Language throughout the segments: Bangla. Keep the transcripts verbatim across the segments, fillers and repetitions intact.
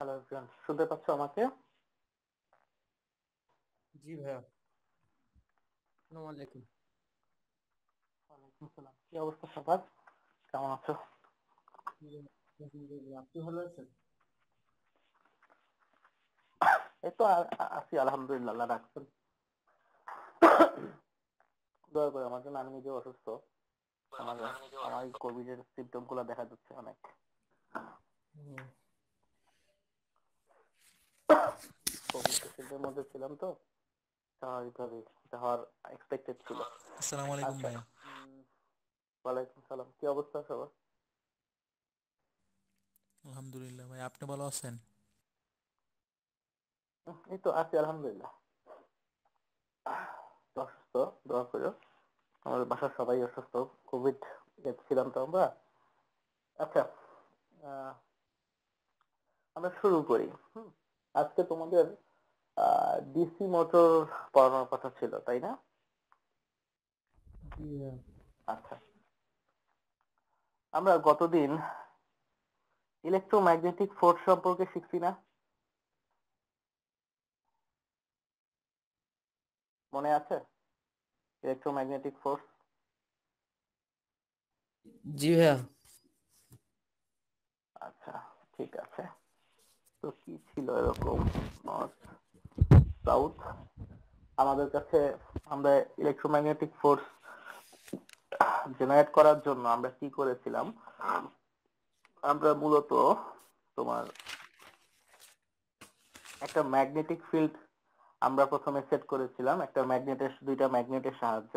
হ্যালো এভরিওয়ান, শুনতে পাচ্ছ আমাকে? জি ভাইয়া। আসসালামু আলাইকুম। ওয়ালাইকুম আসসালাম। কি অবস্থা সবার? কেমন আছো? জি ভাইয়া, আলহামদুলিল্লাহ। আপনি ভালো আছেন? এই তো আ- আ- আছি আলহামদুলিল্লাহ, আল্লাহ রাখছেন। দয়া করে আমার জন্য, আমি নিজে অসুস্থ। আমার আমার এই কোভিড এর সিমটম গুলো দেখা যাচ্ছে অনেক। হুম। কোভিড পেশেন্টের মধ্যে ছিলাম তো, স্বাভাবিকভাবে এটা হওয়ার এক্সপেক্টেড ছিল। আসসালামু আলাইকুম আচ্ছা। ভাইয়া। উম, ওয়ালাইকুম সালাম। কি অবস্থা সবার? আলহামদুলিল্লাহ ভাই, আপনি ভালো আছেন? উম, এই তো আছি আলহামদুলিল্লাহ। তো অসুস্থ, দোয়া করো। আমাদের বাসার সবাই অসুস্থ। কোভিড ছিলাম তো আমরা। আচ্ছা, আহ, আমরা শুরু করি। হুম। আজকে তোমাদের ডিসি মোটর পড়ানোর কথা ছিল, তাই না? জি ভাইয়া। আচ্ছা, আমরা গতদিন ইলেকট্রোম্যাগনেটিক ফোর্স সম্পর্কে শিখছি না? মনে আছে? Electromagnetic force. জি ভাইয়া। আচ্ছা, ঠিক আছে। তো কি ছিল এরকম? North, south. আমাদের কাছে, আমরা ইলেকট্রোম্যাগনেটিক ফোর্স জেনারেট করার জন্য আমরা কি করেছিলাম? আমরা মূলত তোমার একটা ম্যাগনেটিক ফিল্ড আমরা প্রথমে সেট করেছিলাম, একটা ম্যাগনেটের, দুইটা ম্যাগনেটের সাহায্যে।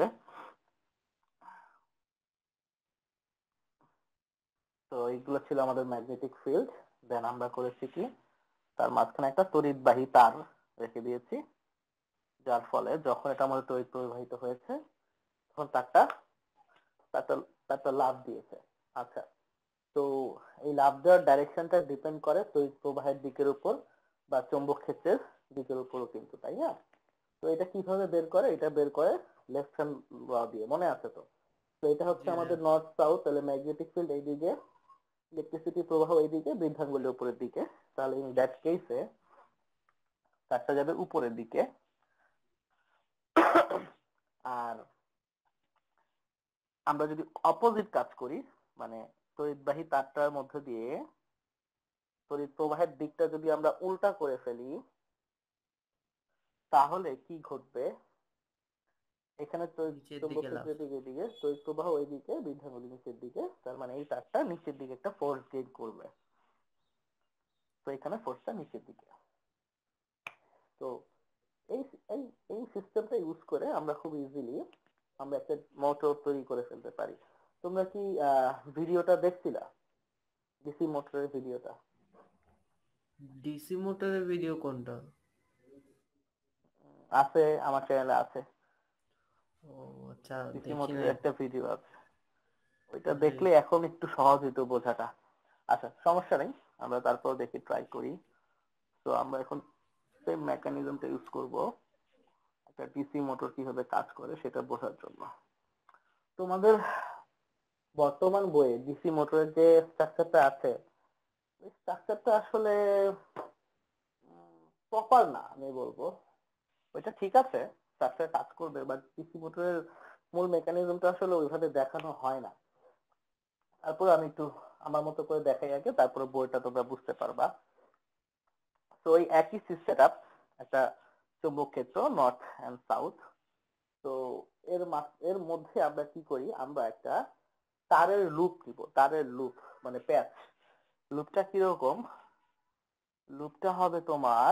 তো এইগুলো ছিল আমাদের ম্যাগনেটিক ফিল্ড। দেন আমরা করেছি কি, তার মাঝখানে একটা তড়িৎবাহী তার রেখে দিয়েছি, যার ফলে যখন এটা আমাদের তড়িৎ প্রবাহিত হয়েছে, তখন তারটা তারটা তারটা লাফ দিয়েছে। আচ্ছা, তো এই লাফ দেওয়ার ডাইরেকশনটা ডিপেন্ড করে তড়িৎ প্রবাহের দিকের উপর বা চৌম্বক ক্ষেত্রের দিকের উপরও কিন্তু, তাই না? তো এটা কিভাবে বের করে? এটা বের করে লেফট হ্যান্ড ল দিয়ে, মনে আছে তো? তো এটা হচ্ছে জি ভাইয়া। আমাদের নর্থ সাউথ, তাহলে ম্যাগনেটিক ফিল্ড এইদিকে, ইলেকট্রিসিটি প্রবাহ এইদিকে, বৃদ্ধাঙ্গুলের উপরের দিকে। তাহলে ইন দ্যাট কেসে তারটা যাবে উপরের দিকে। আর আমরা যদি অপোজিট কাজ করি, মানে তড়িৎবাহী তারটার মধ্যে দিয়ে তড়িৎ প্রবাহের দিকটা যদি আমরা উল্টা করে ফেলি, তাহলে কি ঘটবে? এখানে তড়িৎ নিচের চৌম্বক দিকে লাভ। ক্ষেত্রের দিকে দিকে তড়িৎ প্রবাহ ওইদিকে, বৃদ্ধাঙ্গুলি নিচের দিকে। তার মানে এই তারটা নিচের দিকে একটা ফোর্স গেইন করবে। তো এখানে ফোর্সটা নিচের দিকে। তো এই এই এই সিস্টেমটা ইউজ করে আমরা খুব ইজিলি আমরা একটা মোটর তৈরি করে ফেলতে পারি। তোমরা কি ভিডিওটা দেখছিলা, ডিসি মোটরের ভিডিওটা? ডিসি মোটরের ভিডিও কোনটা? আছে, আমার চ্যানেলে আছে। ও আচ্ছা, ডিসি দেখি মোটরের নাই। একটা ভিডিও আছে, ওইটা জি। দেখলে এখন একটু সহজ হতো বোঝাটা। আচ্ছা, সমস্যা নেই, আমরা তারপর দেখি, ট্রাই করি। তো আমরা এখন সেম মেকানিজমটা ইউজ করব একটা ডিসি মোটর কিভাবে কাজ করে সেটা বোঝার জন্য। তোমাদের বর্তমান বইয়ে ডিসি মোটরের যে স্ট্রাকচারটা আছে, ওই স্ট্রাকচারটা আসলে প্রপার না, আমি বলবো। ওইটা ঠিক আছে, স্ট্রাকচার কাজ করবে, বাট ডিসি মোটরের মূল মেকানিজমটা আসলে ওইভাবে দেখানো হয় না। তারপর আমি একটু আমার মতো করে দেখাই আগে, তারপরে বইটা তোমরা বুঝতে পারবা। তো ওই একই সিস্টেম, একটা চৌম্বক ক্ষেত্র নর্থ এন্ড সাউথ। তো এর মাঝ- এর মধ্যে আমরা কি করি, আমরা একটা তারের লুপ দিব, তারের লুপ মানে প্যাচ। লুপটা কিরকম? লুপটা হবে তোমার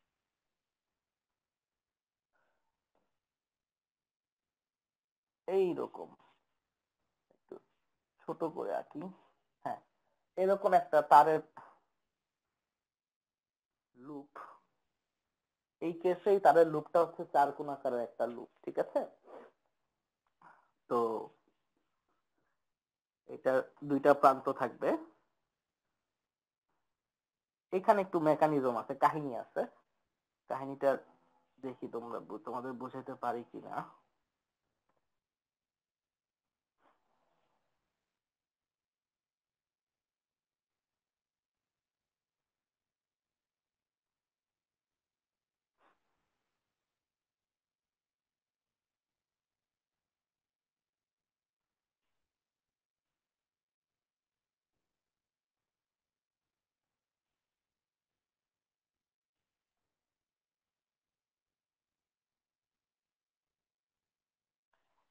এই রকম, একটু ছোট করে আঁকি। হ্যাঁ, এরকম একটা তারের লুপ। এই কেসেই তারের লুপটা হচ্ছে চার কোণ আকারের একটা লুপ, ঠিক আছে? তো এটা দুইটা প্রান্ত থাকবে। এখানে একটু মেকানিজম আছে, কাহিনী আছে। কাহিনীটা দেখি তোমরা তোমাদের বোঝাতে পারি কিনা।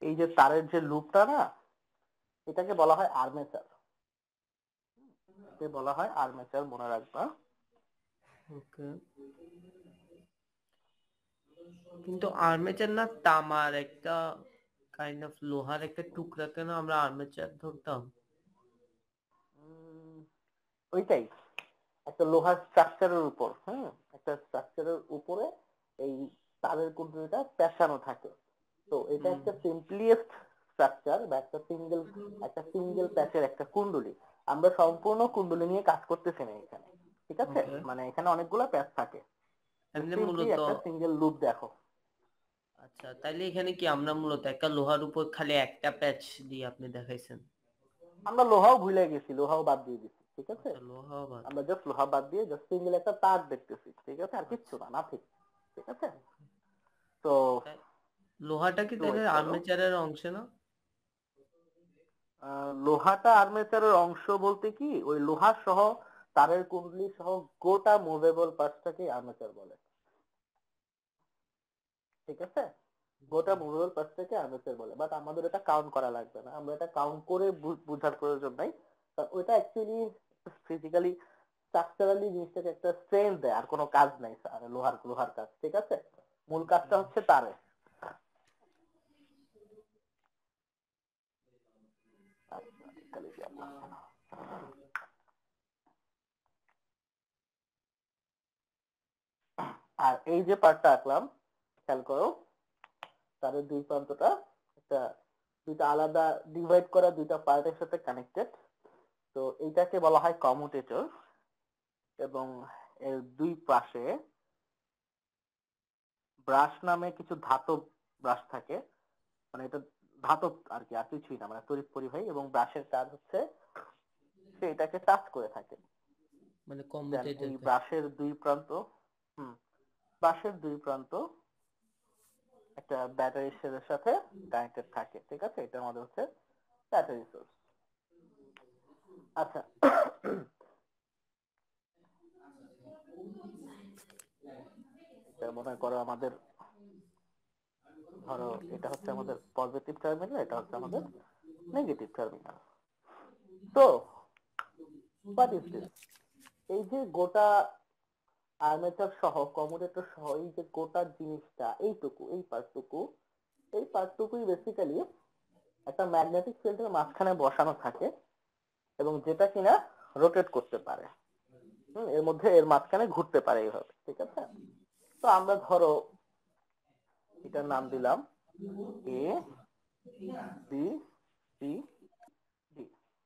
এই যে তারের যে লুপটা না, এটাকে বলা হয় আর্মেচার। এটাকে বলা হয় আর্মেচার, মনে রাখবা। ওকে, কিন্তু আর্মেচার না তামার একটা কাইন্ড অফ লোহার একটা টুকরা, কেন আমরা আর্মেচার ধরতাম? উম, ওইটাই, একটা লোহার স্ট্রাকচারের উপর, হ্যাঁ, একটা স্ট্রাকচারের উপরে এই তারের কুণ্ডলীটা পেঁচানো থাকে। তো এটা হুম, একটা সিম্পলিয়েস্ট স্ট্রাকচার বা একটা সিঙ্গেল একটা সিঙ্গেল প্যাচের একটা কুণ্ডলী। আমরা সম্পূর্ণ কুণ্ডলী নিয়ে কাজ করতেছি না এখানে, ঠিক আছে? ওকে। মানে এখানে অনেকগুলো প্যাচ থাকে, এমনি সিম্পলি মূলত, একটা সিঙ্গেল লুপ দেখো। আচ্ছা তাইলে এখানে কি আমরা মূলত একটা লোহার উপর খালি একটা প্যাচ দিয়ে আপনি দেখাইছেন? আমরা লোহাও ভুলে গেছি, লোহাও বাদ দিয়ে দিচ্ছি, ঠিক আছে? আচ্ছা, লোহা বাদ। আমরা জাস্ট লোহা বাদ দিয়ে জাস্ট সিঙ্গেল একটা তার দেখতেছি, ঠিক আছে? আর কিচ্ছু আচ্ছা, না, নাথিং, ঠিক আছে? তো তাই লোহাটা কি একটু তাহলে ওয়েট করো। আর্মেচারের অংশ না? আহ, লোহাটা আর্মেচারের অংশ বলতে কি, ওই লোহা সহ তারের কুণ্ডলী সহ গোটা মুভেবল পার্টসটাকে আর্মেচার বলে, ঠিক আছে? গোটা মুভেবল পার্টসটাকে আর্মেচার বলে, বাট আমাদের এটা কাউন্ট করা লাগবে না, আমরা এটা কাউন্ট করে বু- বোঝার প্রয়োজন নাই, কারণ ওইটা অ্যাকচুয়ালি ফিজিক্যালি স্ট্রাকচারালি জিনিসটাকে একটা স্ট্রেন দেয়, আর কোনো কাজ নাই আর লোহার লোহার কাজ, ঠিক আছে? মূল কাজটা হচ্ছে তারে। আচ্ছা, এখানে কি আর করছে না। আর এই যে পার্টটা আঁকলাম, খেয়াল করো, তারের দুই প্রান্তটা একটা দুইটা আলাদা ডিভাইড করা দুইটা পার্টের সাথে কানেক্টেড। তো এইটাকে বলা হয় কমিউটেটর, এবং এর দুই পাশে ব্রাশ নামে কিছু ধাতব ব্রাশ থাকে, মানে এটা ধাতব আর কি, আর কিছুই না, মানে তড়িৎ পরিবাহী, এবং ব্রাশের কাজ হচ্ছে সে এটাকে টাচ করে থাকে। মানে দেন এই কমিউটেটর। ব্রাশের দুই প্রান্ত, হুম, ব্রাশের দুই প্রান্ত একটা ব্যাটারি সেলের সাথে কানেক্টেড থাকে, ঠিক আছে? এটা আমাদের হচ্ছে ব্যাটারি সোর্স। আচ্ছা, এটা মনে করো আমাদের, ধরো এটা হচ্ছে আমাদের পজিটিভ টার্মিনাল, এটা হচ্ছে আমাদের নেগেটিভ টার্মিনাল। তো হোয়াট ইজ দিস, এই যে গোটা আর্মেচার সহ কমিউটেটর সহ এই যে গোটা জিনিসটা, এইটুকু এই পার্টটুকু, এই পার্টটুকুই বেসিক্যালি একটা ম্যাগনেটিক ফিল্ডের মাঝখানে বসানো থাকে, এবং যেটা কিনা রোটেট করতে পারে, হম, এর মধ্যে এর মাঝখানে ঘুরতে পারে এইভাবে, ঠিক আছে? তো আমরা ধরো এটার নাম দিলাম এ বি সি ডি।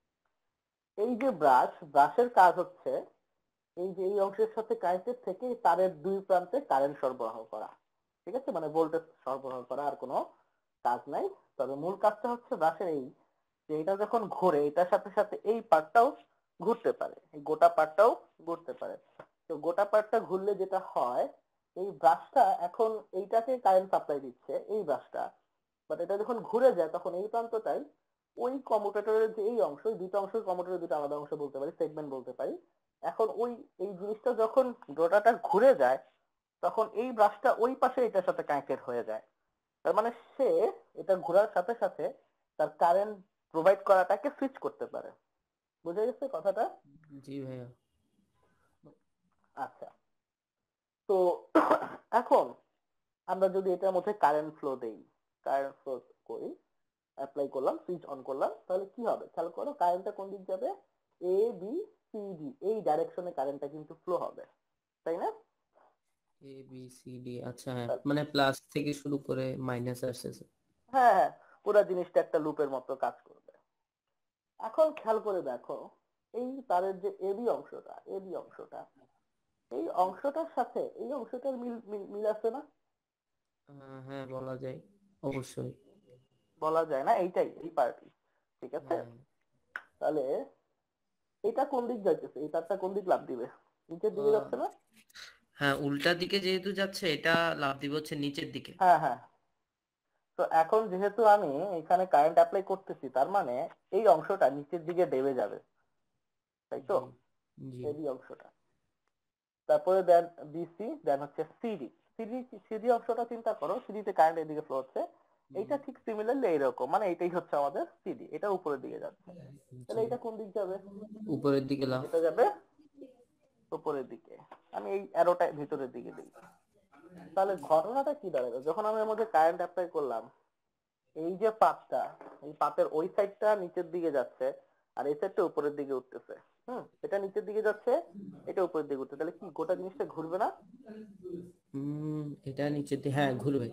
এই যে ব্রাশ, ব্রাশের কাজ হচ্ছে এই যে এই অংশের সাথে কানেক্টেড থেকে তারের দুই প্রান্তে কারেন্ট সরবরাহ করা, ঠিক আছে? মানে ভোল্টেজ সরবরাহ করা, আর কোনো কাজ নাই। তবে মূল কাজটা হচ্ছে ব্রাশের এই যে এটা যখন ঘোরে, এটার সাথে সাথে এই পার্টটাও ঘুরতে পারে, এই গোটা পার্টটাও ঘুরতে পারে। তো গোটা পার্টটা ঘুরলে যেটা হয়, এই ব্রাশটা এখন এইটাকে কারেন্ট সাপ্লাই দিচ্ছে, এই ব্রাশটা, বাট এটা যখন ঘুরে যায় তখন এই প্রান্তটাই ওই কমিউটেটরের যে এই অংশ, এই দুটো অংশের কমিউটেটরের দুটো আলাদা অংশ বলতে পারি, সেগমেন্ট বলতে পারি। এখন ওই এই জিনিসটা যখন রোটাটা ঘুরে যায়, তখন এই ব্রাশটা ওই পাশে এটার সাথে কানেক্টেড হয়ে যায়। তার মানে সে এটা ঘোরার সাথে সাথে তার কারেন্ট প্রোভাইড করাটাকে সুইচ করতে পারে। বুঝে গেছে কথাটা? জি ভাইয়া। আচ্ছা, তো এখন আমরা যদি এটার মধ্যে কারেন্ট ফ্লো দেই, কারেন্ট ফ্লো করি, অ্যাপ্লাই করলাম, সুইচ অন করলাম, তাহলে কি হবে খেয়াল করো, কারেন্টটা কোন দিক যাবে? এ বি সি ডি, এই ডাইরেকশনে কারেন্টটা কিন্তু ফ্লো হবে, তাই না? এ বি সি ডি, আচ্ছা হ্যাঁ, মানে প্লাস থেকে শুরু করে মাইনাস আসতেছে। হ্যাঁ হ্যাঁ, পুরো জিনিসটা একটা লুপের মতো কাজ করবে। এখন খেয়াল করে দেখো, এই তারের যে এবি অংশটা, এবি অংশটা, এই অংশটার সাথে এই অংশটার মিল মিল- মিল আছে না? আহ, হ্যাঁ বলা যায়, অবশ্যই। বলা যায় না, এইটাই এই পার্টি, ঠিক আছে? হ্যাঁ। তাহলে এটা কোন দিক যাইতেছে, এই তারটা কোন দিক লাফ দিবে? নিচের দিকে আহ, যাচ্ছে না? হ্যাঁ, উল্টা দিকে যেহেতু যাচ্ছে, এটা লাফ দিবে হচ্ছে নিচের দিকে। হ্যাঁ হ্যাঁ। তো এখন যেহেতু আমি এখানে কারেন্ট অ্যাপ্লাই করতেছি, তার মানে এই অংশটা নিচের দিকে দেবে যাবে, তাই তো? জি জি। এবি অংশটা, তারপরে দেন বিসি, দেন হচ্ছে সিডি। সিডি সিডি অংশটা চিন্তা করো, সিডিতে কারেন্ট এদিকে ফ্লো হচ্ছে, এইটা ঠিক সিমিলারলি এইরকম, মানে এটাই হচ্ছে আমাদের সিডি, এটা উপরের দিকে যাচ্ছে। তাহলে জি এটা কোন দিক যাবে? উপরের দিকে লাফ। এটা যাবে উপরের দিকে। আমি এই অ্যারোটা ভিতরের দিকে দিই। তাহলে ঘটনাটা কি দাঁড়ালো, যখন আমি এর মধ্যে কারেন্ট অ্যাপ্লাই করলাম, এই যে পাতটা, এই পাতের ওই সাইডটা নিচের দিকে যাচ্ছে আর এই সাইডটা উপরের দিকে উঠতেছে। হুম, এটা নিচের দিকে যাচ্ছে, এটা উপরের দিকে উঠছে, তাহলে কি গোটা জিনিসটা ঘুরবে না? হুম এটা নিচের দিকে হ্যাঁ ঘুরবে।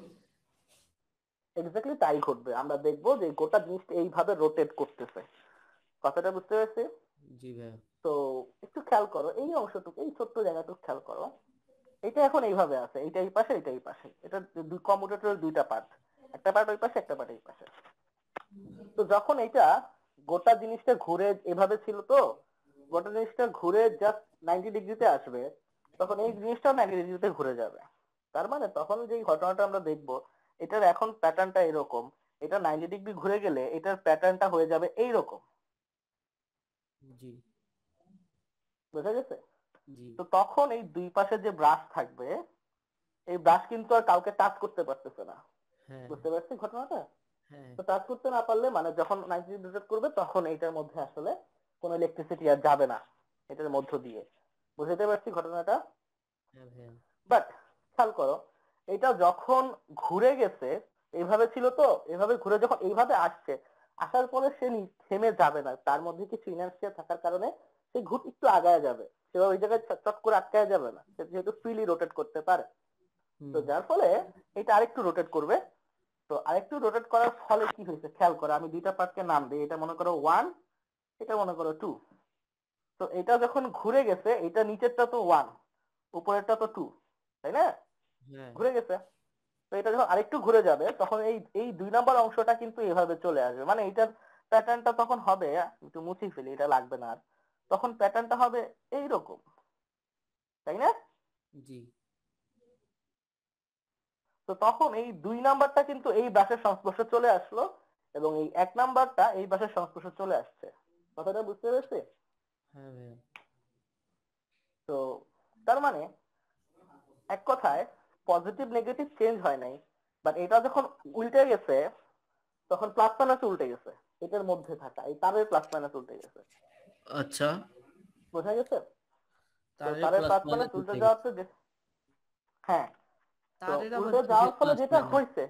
এক্স্যাক্টলি তাই ঘটবে, আমরা দেখবো যে গোটা জিনিসটা এইভাবে রোটেট করতেছে। কথাটা বুঝতে পেরেছি? জি ভাইয়া। তো একটু খেয়াল করো এই অংশটুকু, এই ছোট্ট জায়গাটুকু খেয়াল করো। এটা এখন এইভাবে আছে, এইটা এই পাশে, এটা এই পাশে, এটা দুই কম্পিউটারের দুইটা পার্ট, একটা পার্ট ওই পাশে, একটা পার্ট এই পাশে। তো যখন এটা গোটা জিনিসটা ঘুরে এভাবে ছিল, তো গোটা জিনিসটা ঘুরে জাস্ট নাইনটি ডিগ্রিতে আসবে, তখন এই জিনিসটাও নাইনটি ডিগ্রিতে ঘুরে যাবে। তার মানে তখন যে ঘটনাটা আমরা দেখবো, এটার এখন প্যাটার্নটা এরকম, এটা নাইনটি ডিগ্রি ঘুরে গেলে এটার প্যাটার্নটা হয়ে যাবে এইরকম। জি বোঝা গেছে? জি তো তখন এই দুই পাশে যে ব্রাশ থাকবে, এই ব্রাশ কিন্তু আর কাউকে টাচ করতে পারতেছে না। হ্যাঁ বুঝতে পারছি ঘটনাটা? হ্যাঁ তো টাচ করতে না পারলে মানে যখন নাইনটি ডিগ্রি রোটেট করবে, তখন এইটার মধ্যে আসলে কোনো ইলেকট্রিসিটি আর যাবে না এটার মধ্য দিয়ে। বুঝতে পারছি ঘটনাটা? হ্যাঁ ভাইয়া। বাট খেয়াল করো, এটা যখন ঘুরে গেছে, এইভাবে ছিল তো, এভাবে ঘুরে যখন এইভাবে আসছে, আসার পরে সে নি- থেমে যাবে না, তার মধ্যে কিছু ইনার্শিয়া থাকার কারণে সে ঘুট একটু আগায় যাবে, সে ওই জায়গায় চট চট করে আটকায় যাবে না, সে যেহেতু ফ্রিলি রোটেট করতে পারে। তো হুম যার ফলে এটা আরেকটু রোটেট করবে। তো আরেকটু রোটেট করার ফলে কি হয়েছে খেয়াল করো, আমি দুইটা পার্টকে নাম দিই, এটা মনে করো ওয়ান, এটা মনে করো টু। তো এটা যখন ঘুরে গেছে, এটা নিচেরটা তো ওয়ান, উপরেরটা তো টু, তাই না? হ্যাঁ ঘুরে গেছে। তো এটা যখন আরেকটু ঘুরে যাবে, তখন এই এই দুই নাম্বার অংশটা কিন্তু এভাবে চলে আসবে, মানে এটার প্যাটার্নটা তখন হবে, একটু মুছে ফেলি, এটা লাগবে না আর। তখন প্যাটার্নটা হবে এইরকম, তাই না? জি তো তখন এই দুই নাম্বারটা কিন্তু এই ব্রাশের সংস্পর্শে চলে আসলো, এবং এই এক নাম্বারটা এই ব্রাশের সংস্পর্শে চলে আসছে। কথাটা বুঝতে পেরেছি? হ্যাঁ ভাইয়া। তো তার মানে এক কথায় পজিটিভ নেগেটিভ চেঞ্জ হয় নাই, বাট এটা যখন উল্টে গেছে, তখন প্লাস মাইনাস উল্টে গেছে, এটার মধ্যে থাকা এই তারের প্লাস মাইনাস উল্টে গেছে। আচ্ছা বোঝা গেছে? তো তারের তারের প্লাস প্লাস মাইনাস মাইনাস উল্টে উঠে গেছে। যাওয়াতে যে- হ্যাঁ, তো তারের আবার উল্টে যাওয়ার কিসের ফলে প্লাস যেটা মাইনাস? হয়েছে,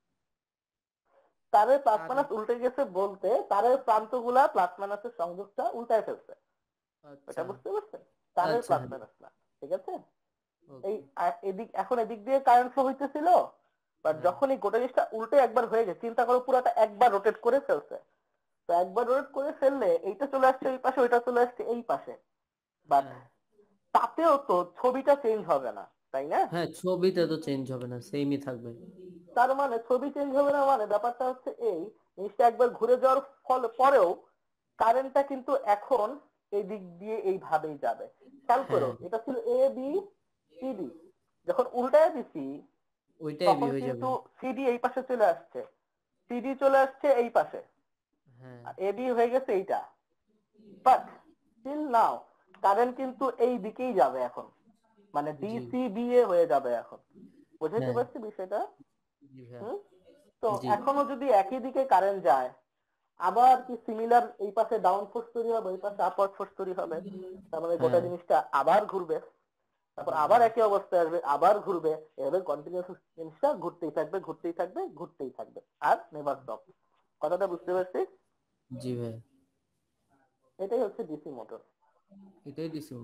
তারের প্লাস তারের মাইনাস উল্টে গেছে বলতে তারের প্রান্তগুলা প্লাস মাইনাসের সংযোগটা উল্টায় ফেলছে। এটা আচ্ছা বুঝতে পারছেন? তারের আচ্ছা প্লাস হ্যাঁ মাইনাস না, ঠিক আছে? এই ওকে আ- এদিক এখন এদিক দিয়ে কারেন্ট ফ্লো হইতেছিল, বাট হ্যাঁ যখন এই গোটা জিনিসটা উল্টে একবার হয়ে গেছে, চিন্তা করো পুরাটা একবার রোটেট করে ফেলছে। তো একবার রোটেট করে ফেললে এইটা চলে আসছে এই পাশে, ওইটা চলে আসছে এই পাশে, বাট হ্যাঁ তাতেও তো ছবিটা চেঞ্জ হবে না, তাই না? হ্যাঁ ছবিতে তো চেঞ্জ হবে না, সেমই থাকবে। তার মানে ছবি চেঞ্জ হবে না, মানে ব্যাপারটা হচ্ছে এই জিনিসটা একবার ঘুরে যাওয়ার ফলে পরেও কারেন্টটা কিন্তু এখন এই দিক দিয়ে এইভাবেই যাবে। খেয়াল করো, হ্যাঁ এটা ছিল এ বি সিডি, যখন উল্টায় দিছি ওইটাই বি তখন হয়ে যাবে। কিন্তু সিডি এই পাশে চলে আসছে, সিডি চলে আসছে এই পাশে, হ্যাঁ আর এবি হয়ে গেছে এইটা। বাট স্টিল নাও কারেন্ট কিন্তু এই দিকেই যাবে এখন, মানে জি ডিসিবিএ হয়ে যাবে এখন। বুঝাইতে হ্যাঁ পারছি বিষয়টা? জি ভাইয়া। হুম। তো জি এখনো যদি একই দিকে কারেন্ট যায়, আবার কি সিমিলার এই পাশে ডাউন ফোর্স তৈরি হবে, এই পাশে আপওয়ার্ড ফোর্স তৈরি হবে, তার মানে গোটা হ্যাঁ জিনিসটা আবার ঘুরবে, তারপর জি আবার ভাইয়া। একই অবস্থায় আসবে, আবার ঘুরবে, এভাবে কন্টিনিউয়াস জিনিসটা ঘুরতেই থাকবে, ঘুরতেই থাকবে, ঘুরতেই থাকবে, আর নেভার স্টপ। কথাটা বুঝতে পারছি? জি ভাইয়া। এটাই হচ্ছে ডিসি মোটর। এটাই দিছি।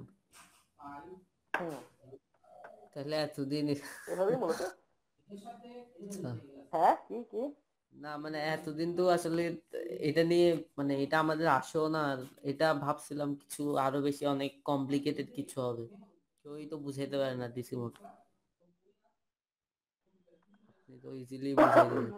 হুম, তাহলে এতদিন এভাবেই মূলত। আচ্ছা। হ্যাঁ, কি কি? না মানে এতদিন তো আসলে এটা নিয়ে মানে এটা আমাদের আসেও না, আর এটা ভাবছিলাম কিছু আরো বেশি অনেক কমপ্লিকেটেড কিছু হবে, কেউই তো বুঝাইতে পারে না ডিসি মোটর, আপনি তো ইজিলি বুঝাই দিলেন।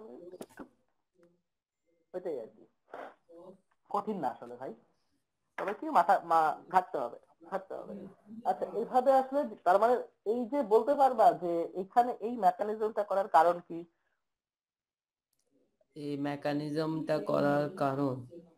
ওইটাই আর কি, কঠিন না আসলে ভাই, তবে কি মাথা মা ঘাটতে হবে, ঘাটতে হবে। আচ্ছা, এইভাবে আসলে তার মানে এই যে বলতে পারবা যে এখানে এই মেকানিজমটা করার কারণ কি? এই মেকানিজমটা করার কারণ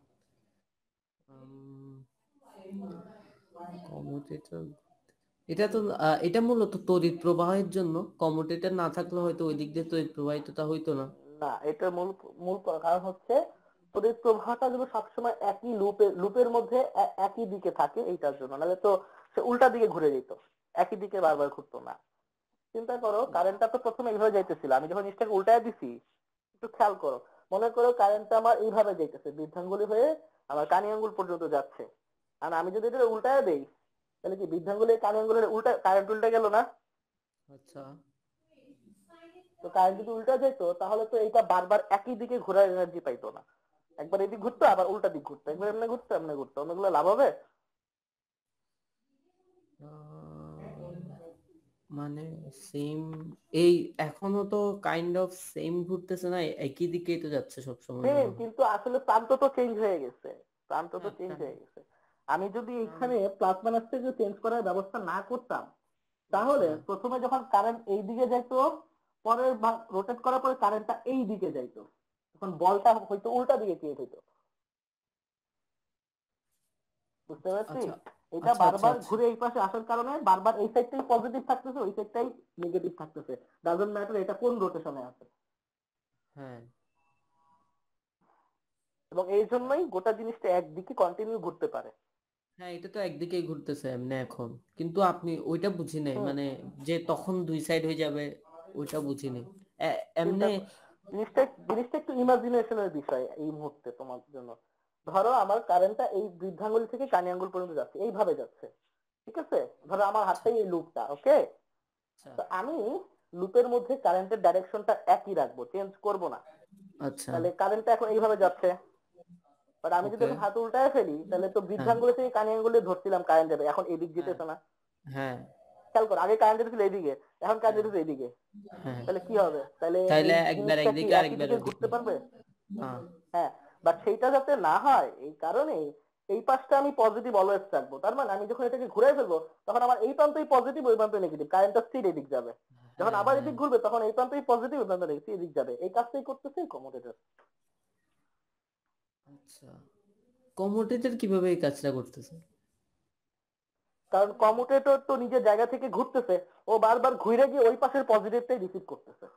কমুটেটর, এটা তো আহ, এটা মূলত তড়িৎ প্রবাহের জন্য, কমুটেটর না থাকলে হয়তো ওই দিক দিয়ে তড়িৎ প্রবাহিতটা হইতো না। না, এটার মূল মূল কারণ হচ্ছে তড়িৎ প্রবাহটা যেন সবসময় একই লুপে লুপের মধ্যে এ- একই দিকে থাকে এইটার জন্য, নাহলে তো সে উল্টা দিকে ঘুরে যেত, একই দিকে বারবার ঘুরতো না। চিন্তা করো, কারেন্টটা তো প্রথমে এইভাবে যাইতেছিল, আমি যখন জিনিসটাকে উল্টায় দিছি, একটু খেয়াল করো, মনে করো কারেন্টটা আমার এইভাবে যাইতেছে, বৃদ্ধাঙ্গুলি হয়ে আমার কানি আঙ্গুল পর্যন্ত যাচ্ছে। আর আমি যদি এটা উল্টায় দেই, তাহলে কি বৃদ্ধাঙ্গুলি কানি আঙ্গুলের উল্টা কারেন্ট উল্টে গেল না? আচ্ছা তো কারেন্ট যদি উল্টা যেত তাহলে তো এইটা বারবার একই দিকে ঘোরার এনার্জি পাইতো না, একবার এদিক ঘুরতো আবার উল্টা দিক ঘুরতো, একবার এমনি ঘুরতো এমনি ঘুরতো, অন্যগুলো লাভ হবে? আহ, মানে সেম এই এখনো তো কাইন্ড অফ সেম ঘুরতেছে না, একই দিকেই তো যাচ্ছে সব সময় সেম, মনে হয়। কিন্তু আসলে প্রান্ত তো চেঞ্জ হয়ে গেছে, প্রান্ত তো হ্যাঁ চেঞ্জ প্রাণ হয়ে গেছে। আমি যদি প্রাণ এখানে প্লাস মাইনাস থেকে চেঞ্জ করার ব্যবস্থা না করতাম, আচ্ছা তাহলে প্রথমে যখন কারেন্ট এই দিকে যাইতো, পরের রোটেট করার পরে কারেন্টটা এই দিকে যাইতো, তখন বলটা হয়তো উল্টা দিকে ক্রিয়েট হইতো। বুঝতে পারছি? আচ্ছা এটা আচ্ছা আচ্ছা বারবার আচ্ছা ঘুরে এই পাশে আসার কারণে বারবার এই সাইডটাই পজিটিভ থাকতেছে, ওই সাইডটাই নেগেটিভ থাকতেছে, ডাজন্ট ম্যাটার এটা কোন রোটেশনে আছে। হ্যাঁ এবং এই জন্যই গোটা জিনিসটা একদিকে কন্টিনিউ ঘুরতে পারে। হ্যাঁ এটা তো একদিকেই ঘুরতেছে এমনি এখন, কিন্তু আপনি ওইটা বুঝি নাই হুম। মানে যে তখন দুই সাইড হয়ে যাবে, ওইটা বুঝি নাই। এ- চিন্তা এমনি কর- জিনিসটা জিনিসটা একটু ইমাজিনেশনের বিষয় এই মুহূর্তে তোমার জন্য। ধরো আমার কারেন্টটা এই বৃদ্ধাঙ্গুল থেকে কানি আঙ্গুল পর্যন্ত যাচ্ছে, এইভাবে যাচ্ছে, ঠিক আছে? ধরো আমার আচ্ছা হাতটাই এই লুপটা, ওকে? আচ্ছা তো আমি লুপের মধ্যে কারেন্টের ডাইরেকশনটা একই রাখবো, চেঞ্জ করব না। আচ্ছা তাহলে কারেন্টটা এখন এইভাবে যাচ্ছে, বাট আমি যদি ওকে এখন হাত উল্টায় ফেলি, তাহলে তো হ্যাঁ বৃদ্ধাঙ্গুল থেকে কানি আঙ্গুলে ধরছিলাম কারেন্ট যাবে, এখন এদিক হ্যাঁ যেতেছে না। হ্যাঁ খেয়াল করো, আগে কারেন্ট যেতেছিল এইদিকে, এখন কারেন্ট হ্যাঁ যেতেছে এইদিকে, হ্যাঁ তাহলে কি হবে? তাহলে তাইলে এই একবার জিনিসটা কি একদিকে একই আরেকবার দিকে ঘুরতে ওইদিকে। পারবে? হ্যাঁ হ্যাঁ, বাট সেইটা যাতে না হয় এই কারণে এই পাশটা আমি পজিটিভ অলওয়েজ রাখবো। তার মানে আমি যখন এটাকে ঘুরে ফেলবো, তখন আমার এই প্রান্তই পজিটিভ, ওই প্রান্ত নেগেটিভ, কারেন্টটা স্থির এদিক যাবে। যখন হ্যাঁ আবার হ্যাঁ এদিক ঘুরবে তখন এই প্রান্তই পজিটিভ, ওই প্রান্ত নেগেটিভ, এদিক যাবে। এই কাজটাই করতেছে কমোডেটার। আচ্ছা কমোটেটর কিভাবে এই কাজটা করতেছে? কারণ কমোটেটর তো নিজের জায়গা থেকে ঘুরতেছে, ও বারবার ঘুরে গিয়ে ওই পাশের পজিটিভটাই রিসিভ করতেছে।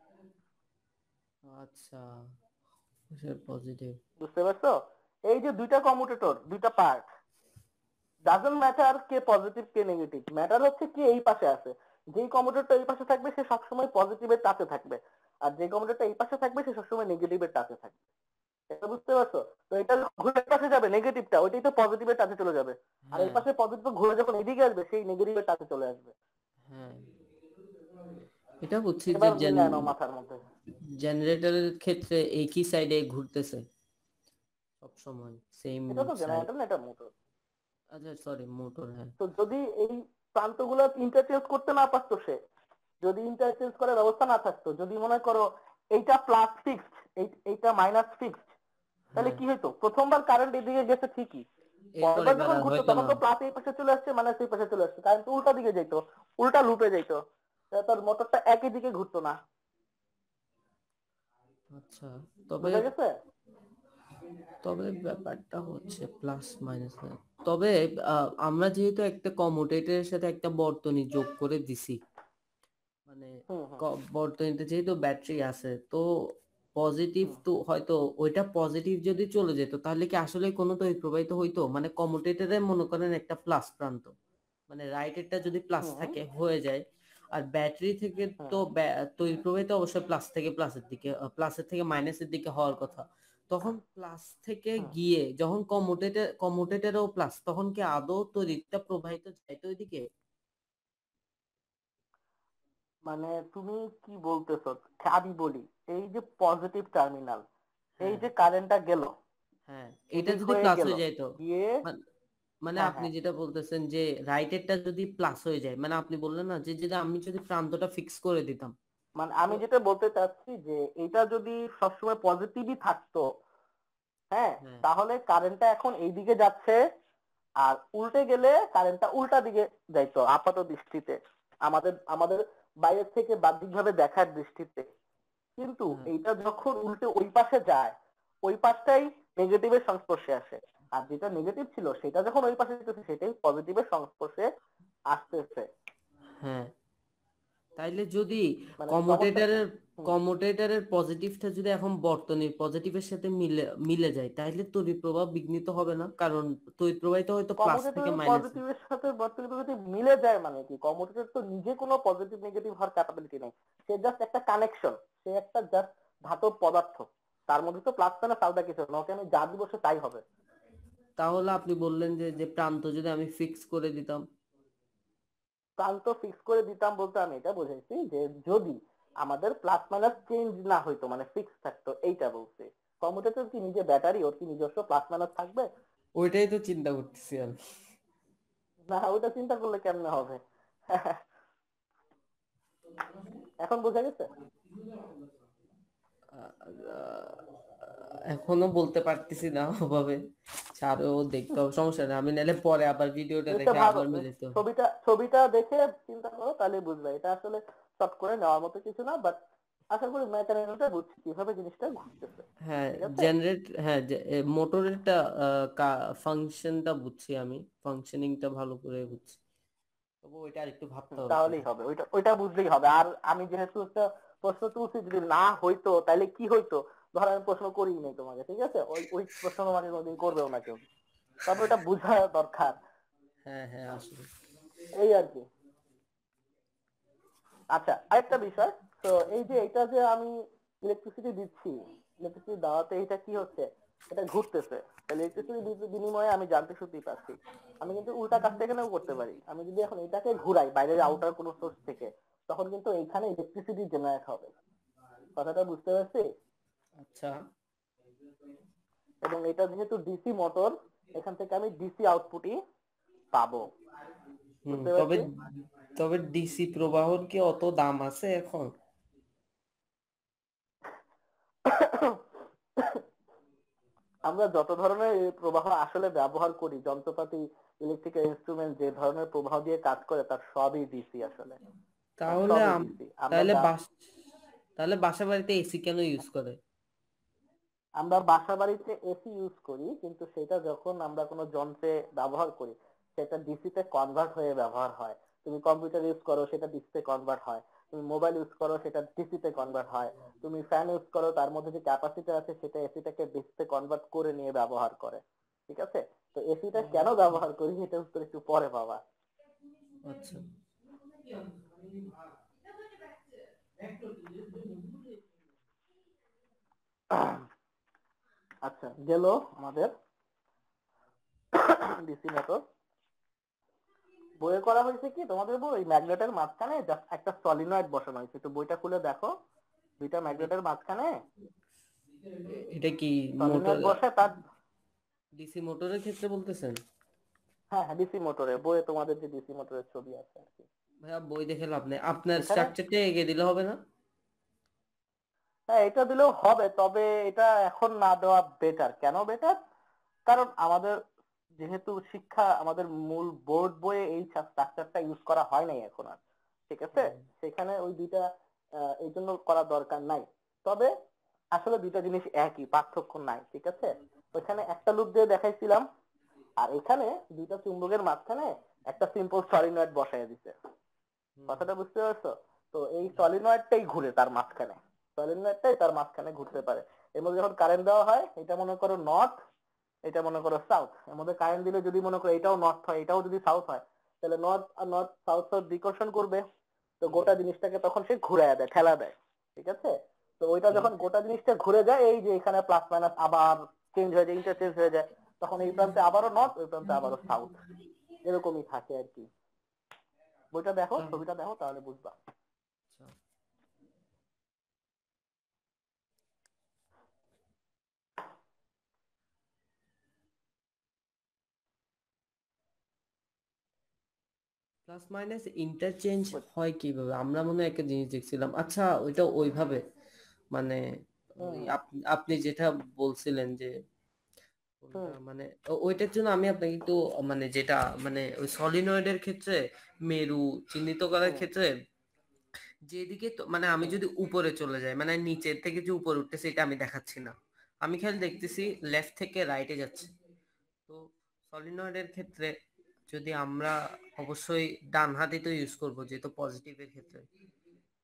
আচ্ছা পজিটিভ। বুঝতে পারছো? এই যে দুইটা কমোটেটর, দুইটা পার্ট, ডাজন্ট ম্যাটার কে পজিটিভ কে নেগেটিভ, ম্যাটার হচ্ছে কি এই পাশে আছে। যেই কমোডেটরটা এই পাশে থাকবে সে সবসময় পজিটিভের টাচে থাকবে, আর যে কমোডেটরটা এই পাশে থাকবে সে সবসময় নেগেটিভের টাচে থাকবে। এটা বুঝতে পারছো? তো এটা ঘুরে এই পাশে যাবে নেগেটিভটা, ওইটাই তো পজিটিভের টাচে চলে যাবে। আর এই হ্যাঁ পাশে পজিটিভ ঘুরে যখন এদিকে আসবে সেই নেগেটিভের টাচে চলে আসবে। হ্যাঁ এটা বুঝছি যে এবার মিলায় নাও মাথার মধ্যে। জেনারেটরের ক্ষেত্রে একই সাইডে ঘুরতেছে সব সময় সেম এটা তো সাইড। জেনারেটর না, এটা মোটর। আচ্ছা সরি মোটর হ্যাঁ। তো যদি এই প্রান্তগুলো ইন্টারচেঞ্জ করতে না পারতো সে, যদি ইন্টারচেঞ্জ করার ব্যবস্থা না থাকতো, যদি মনে করো এইটা প্লাস ফিক্সড, এইটা মাইনাস ফিক্সড, তাহলে হ্যাঁ কি হইতো? প্রথমবার কারেন্ট এদিকে গেছে ঠিকই, এরপর পরেরবার এবার যখন আর ঘুরতো হয়তো তখন না। তো প্লাস এই পাশে চলে আসছে, মাইনাস এই পাশে চলে আসছে, কারেন্ট উল্টা দিকে যেত, উল্টা লুপে যেত, তাহলে তোর মোটরটা একই দিকে ঘুরতো না। আচ্ছা তবে বুঝা গেছে? তবে ব্যাপারটা হচ্ছে প্লাস মাইনাস, তবে আহ, আমরা যেহেতু একটা কমোটেটরের সাথে একটা বর্তনী যোগ করে দিছি, মানে হুম হুম ক- বর্তনীতে যেহেতু ব্যাটারি আছে তো পজিটিভ হুম তো হয়তো ওইটা পজিটিভ যদি চলে যেত তাহলে কি আসলে কোনো তড়িৎ প্রবাহিত হইতো? মানে কমোটেটরে মনে করেন একটা প্লাস প্রান্ত, মানে রাইটেরটা যদি প্লাস হুম থাকে হয়ে যায়, আর ব্যাটারি থেকে তো হুম ব্যা- তড়িৎ প্রবাহিত অবশ্যই প্লাস থেকে প্লাসের দিকে, প্লাসের থেকে মাইনাসের দিকে হওয়ার কথা। তখন প্লাস থেকে হুম। গিয়ে যখন কমোটেটর কমোটেটরও প্লাস, তখন কি আদৌ তড়িৎটা প্রবাহিত যাইতো ওইদিকে? মানে তুমি কি বলতেছো? আমি বলি, এই যে পজিটিভ টার্মিনাল, এই হ্যাঁ যে কারেন্টটা গেল হ্যাঁ এটা এদিক যদি হয়ে প্লাস গেল হয়ে যাইতো, গিয়ে, মান- মানে হ্যাঁ আপনি হ্যাঁ, যেটা বলতেছেন যে রাইটেরটা যদি প্লাস হয়ে যায়, মানে আপনি বললেন না যে যদি আমি যদি প্রান্তটা ফিক্স করে দিতাম। মানে তো আমি যেটা বলতে চাচ্ছি যে এটা যদি সবসময় পজিটিভই থাকতো, হ্যাঁ, হ্যাঁ তাহলে কারেন্টটা এখন এইদিকে যাচ্ছে, আর উল্টে গেলে কারেন্টটা উল্টা দিকে যাইতো আপাত দৃষ্টিতে, আমাদের আমাদের বাইরের থেকে বাহ্যিকভাবে দেখার দৃষ্টিতে। কিন্তু হ্যাঁ এইটা যখন উল্টে ওই পাশে যায়, ওই পাশটাই নেগেটিভের সংস্পর্শে আসে, আর যেটা নেগেটিভ ছিল সেটা যখন ওই পাশে যেতেছে সেটাই পজিটিভের সংস্পর্শে আসতেছে। হ্যাঁ তাইলে যদি মানে সমস্যা, কমোটেটরের কমিউটেটরের পজিটিভটা যদি এখন বর্তনীর পজিটিভের সাথে মিলে মিলে যায় তাহলে তড়িৎ প্রবাহ বিঘ্নিত হবে না, কারণ তড়িৎ প্রবাহিত হয়তো প্লাস থেকে কমিউটেটর মাইনাসে। পজিটিভের সাথে বর্তনী যদি মিলে যায় মানে কি, কমিউটেটর তো নিজে কোনো পজিটিভ নেগেটিভ হওয়ার ক্যাপাবিলিটি নেই, সে জাস্ট একটা কানেকশন, সে একটা জাস্ট ধাতব পদার্থ, তার মধ্যে তো প্লাস মাইনাস আলাদা কিছু না, ওকে আমি যা দিব সে তাই হবে। তাহলে আপনি বললেন যে যে প্রান্ত যদি আমি ফিক্স করে দিতাম। প্রান্ত ফিক্স করে দিতাম বলতে আমি এটা বুঝাইছি যে যদি আমাদের প্লাস মাইনাস চেঞ্জ না হইতো, মানে ফিক্স থাকতো, এইটা বলছি। কমিউটেটর কি নিজে ব্যাটারি, ওর কি নিজস্ব প্লাস মাইনাস থাকবে? ওইটাই তো চিন্তা করতেছি আমি। না, ওইটা চিন্তা করলে কেমনে হবে? এখন বোঝা গেছে? এখনো বলতে পারতেছি না ওভাবে, ছাড়ও দেখতে হবে, সমস্যা নেই, আমি নাহলে পরে আবার ভিডিওটা এটা দেখে ভালো, আবার মিলাতে হবে। ছবিটা ছবিটা দেখে চিন্তা করো তাহলে বুঝবে, এটা আসলে শর্ট করে নেওয়ার মতো কিছু না, বাট আশা করি মেকানিজমটা বুঝছি কিভাবে জিনিসটা ঘুরতেছে। হ্যাঁ, ঠিক আছে, জেনারেট, হ্যাঁ, মোটরেরটা ফাংশনটা বুঝছি আমি, ফাংশনিংটা ভালো করে বুঝছি, তবে ওইটা আরেকটু ভাবতে হবে তাহলেই কিন্তু। হবে, ওইটা ওইটা বুঝলেই হবে। আর আমি যেহেতু একটা প্রশ্ন তুলছি, যদি না হইতো তাহলে কি হইতো, ধর আমি প্রশ্ন করিই নাই তোমাকে, ঠিক আছে, ওই ওই প্রশ্ন তোমাকে কোনোদিন করবেও না কেউ, তবে ওটা বোঝা দরকার, হ্যাঁ হ্যাঁ আসলে। এই আর কি। আচ্ছা, আরেকটা বিষয়, তো এই যে এটা যে আমি ইলেকট্রিসিটি দিচ্ছি, ইলেকট্রিসিটি দেওয়াতে এটা কি হচ্ছে, এটা ঘুরতেছে, তাহলে ইলেকট্রিসিটি বিনিময়ে আমি যান্ত্রিক শক্তি পাচ্ছি। আমি কিন্তু উল্টা কাজটা এখানেও করতে পারি, আমি যদি এখন এটাকে ঘুরাই বাইরের আউটার কোনো সোর্স থেকে, তখন কিন্তু এইখানে ইলেকট্রিসিটি জেনারেট হবে। কথাটা বুঝতে পারছি? আচ্ছা। এবং এটা যেহেতু ডিসি মোটর, এখান থেকে আমি ডিসি আউটপুটই পাবো। হুম, বুঝতে তবে পারছি? তবে ডিসি প্রবাহর কি অত দাম আছে এখন? আমরা যত ধরনের প্রবাহ আসলে ব্যবহার করি, যন্ত্রপাতি, ইলেকট্রিক্যাল ইনস্ট্রুমেন্ট যে ধরনের প্রবাহ দিয়ে কাজ করে তার সবই ডিসি আসলে, তার তাহলে সবই আম- ডিসি। আমরা তাহলে যা বাস তাহলে বাসা বাড়িতে এসি কেন ইউজ করে? আমরা বাসা বাড়িতে এসি ইউজ করি, কিন্তু সেটা যখন আমরা কোনো যন্ত্রে ব্যবহার করি সেটা ডিসিতে কনভার্ট হয়ে ব্যবহার হয়। তুমি কম্পিউটার ইউজ করো, সেটা ডিসিতে কনভার্ট হয়। তুমি মোবাইল ইউজ করো, সেটা ডিসিতে কনভার্ট হয়। তুমি ফ্যান ইউজ করো, তার মধ্যে যে ক্যাপাসিটি আছে সেটা এসিটাকে ডিসিতে কনভার্ট করে নিয়ে ব্যবহার করে। ঠিক আছে, তো এসিটা কেন ব্যবহার করি এটা উত্তর একটু পরে পাবা। আচ্ছা। আচ্ছা, গেল আমাদের ডিসি মোটর। বইয়ে করা হয়েছে কি তোমাদের বই, ওই ম্যাগনেটের মাঝখানে জাস্ট একটা সলিনয়েড বসানো হয়েছে, তো বইটা খুলে দেখো, দুইটা ম্যাগনেটের মাঝখানে এটা কি মোটর? সলিনয়েড বসে তার, ডিসি মোটরের ক্ষেত্রে বলতেছেন? হ্যাঁ হ্যাঁ ডিসি মোটরে, বইয়ে তোমাদের যে ডিসি মোটরের ছবি আছে আর কি, ভাইয়া বই দেখে লাভ নেই, আপনার এখানে, স্ট্রাকচারটা এগিয়ে দিলে হবে না? হ্যাঁ এটা দিলেও হবে, তবে এটা এখন না দেওয়া বেটার। কেন বেটার? কারণ আমাদের যেহেতু শিক্ষা, আমাদের মূল বোর্ড বইয়ে এই স্ট্রাকচারটা ইউজ করা হয় নাই এখন আর, ঠিক আছে, সেখানে ওই দুইটা আহ, এই জন্য করা দরকার নাই। তবে আসলে দুইটা জিনিস একই, পার্থক্য নাই, ঠিক আছে। ওইখানে একটা লুপ দিয়ে দেখাইছিলাম, আর এখানে দুইটা চুম্বকের মাঝখানে একটা সিম্পল সলিনয়েড বসাই দিছে। কথাটা বুঝতে পারছো? তো এই সলিনয়েডটাই ঘুরে তার মাঝখানে, সলিনয়েডটাই তার মাঝখানে ঘুরতে পারে। এর মধ্যে যখন কারেন্ট দেওয়া হয়, এটা মনে করো নর্থ, এটা মনে করো সাউথ, এর মধ্যে কারেন্ট দিলে যদি মনে করো এটাও নর্থ হয় এটাও যদি সাউথ হয়, তাহলে নর্থ আর নর্থ সাউথ সাউথ বিকর্ষণ করবে, তো গোটা জিনিসটাকে তখন সে ঘুরাইয়া দেয়, ঠেলা দেয়। ঠিক আছে, তো ওইটা যখন গোটা জিনিসটা ঘুরে যায়, এই যে এখানে প্লাস মাইনাস আবার চেঞ্জ হয়ে যায়, ইন্টারচেঞ্জ হয়ে যায়, তখন এই প্রান্তে আবারও নর্থ, ওই প্রান্তে আবারও সাউথ, এরকমই থাকে আর কি। বইটা দেখো, তা- ছবিটা দেখো, তাহলে বুঝবা। আচ্ছা। প্লাস মাইনাস ইন্টারচেঞ্জ হয় কিভাবে? আমরা মনে হয় একটা জিনিস দেখছিলাম, আচ্ছা ওইটা ওইভাবে, মানে ওই হুম আপ- আপনি যেটা বলছিলেন যে কোনটা, হুম মানে ও- ওইটার জন্য আমি আপনাকে একটু, মানে যেটা, মানে ওই সলিনয়েডের ক্ষেত্রে মেরু চিহ্নিত করার হুম ক্ষেত্রে যেদিকে তো, মানে আমি হুম যদি উপরে চলে যাই, মানে নিচের থেকে যে উপরে উঠতেছে এটা আমি দেখাচ্ছি না, আমি খেয়াল দেখতেছি লেফট থেকে রাইটে যাচ্ছে। তো সলিনয়েডের ক্ষেত্রে যদি আমরা অবশ্যই ডান হাতে তো ইউজ করবো যেহেতু পজিটিভের ক্ষেত্রে,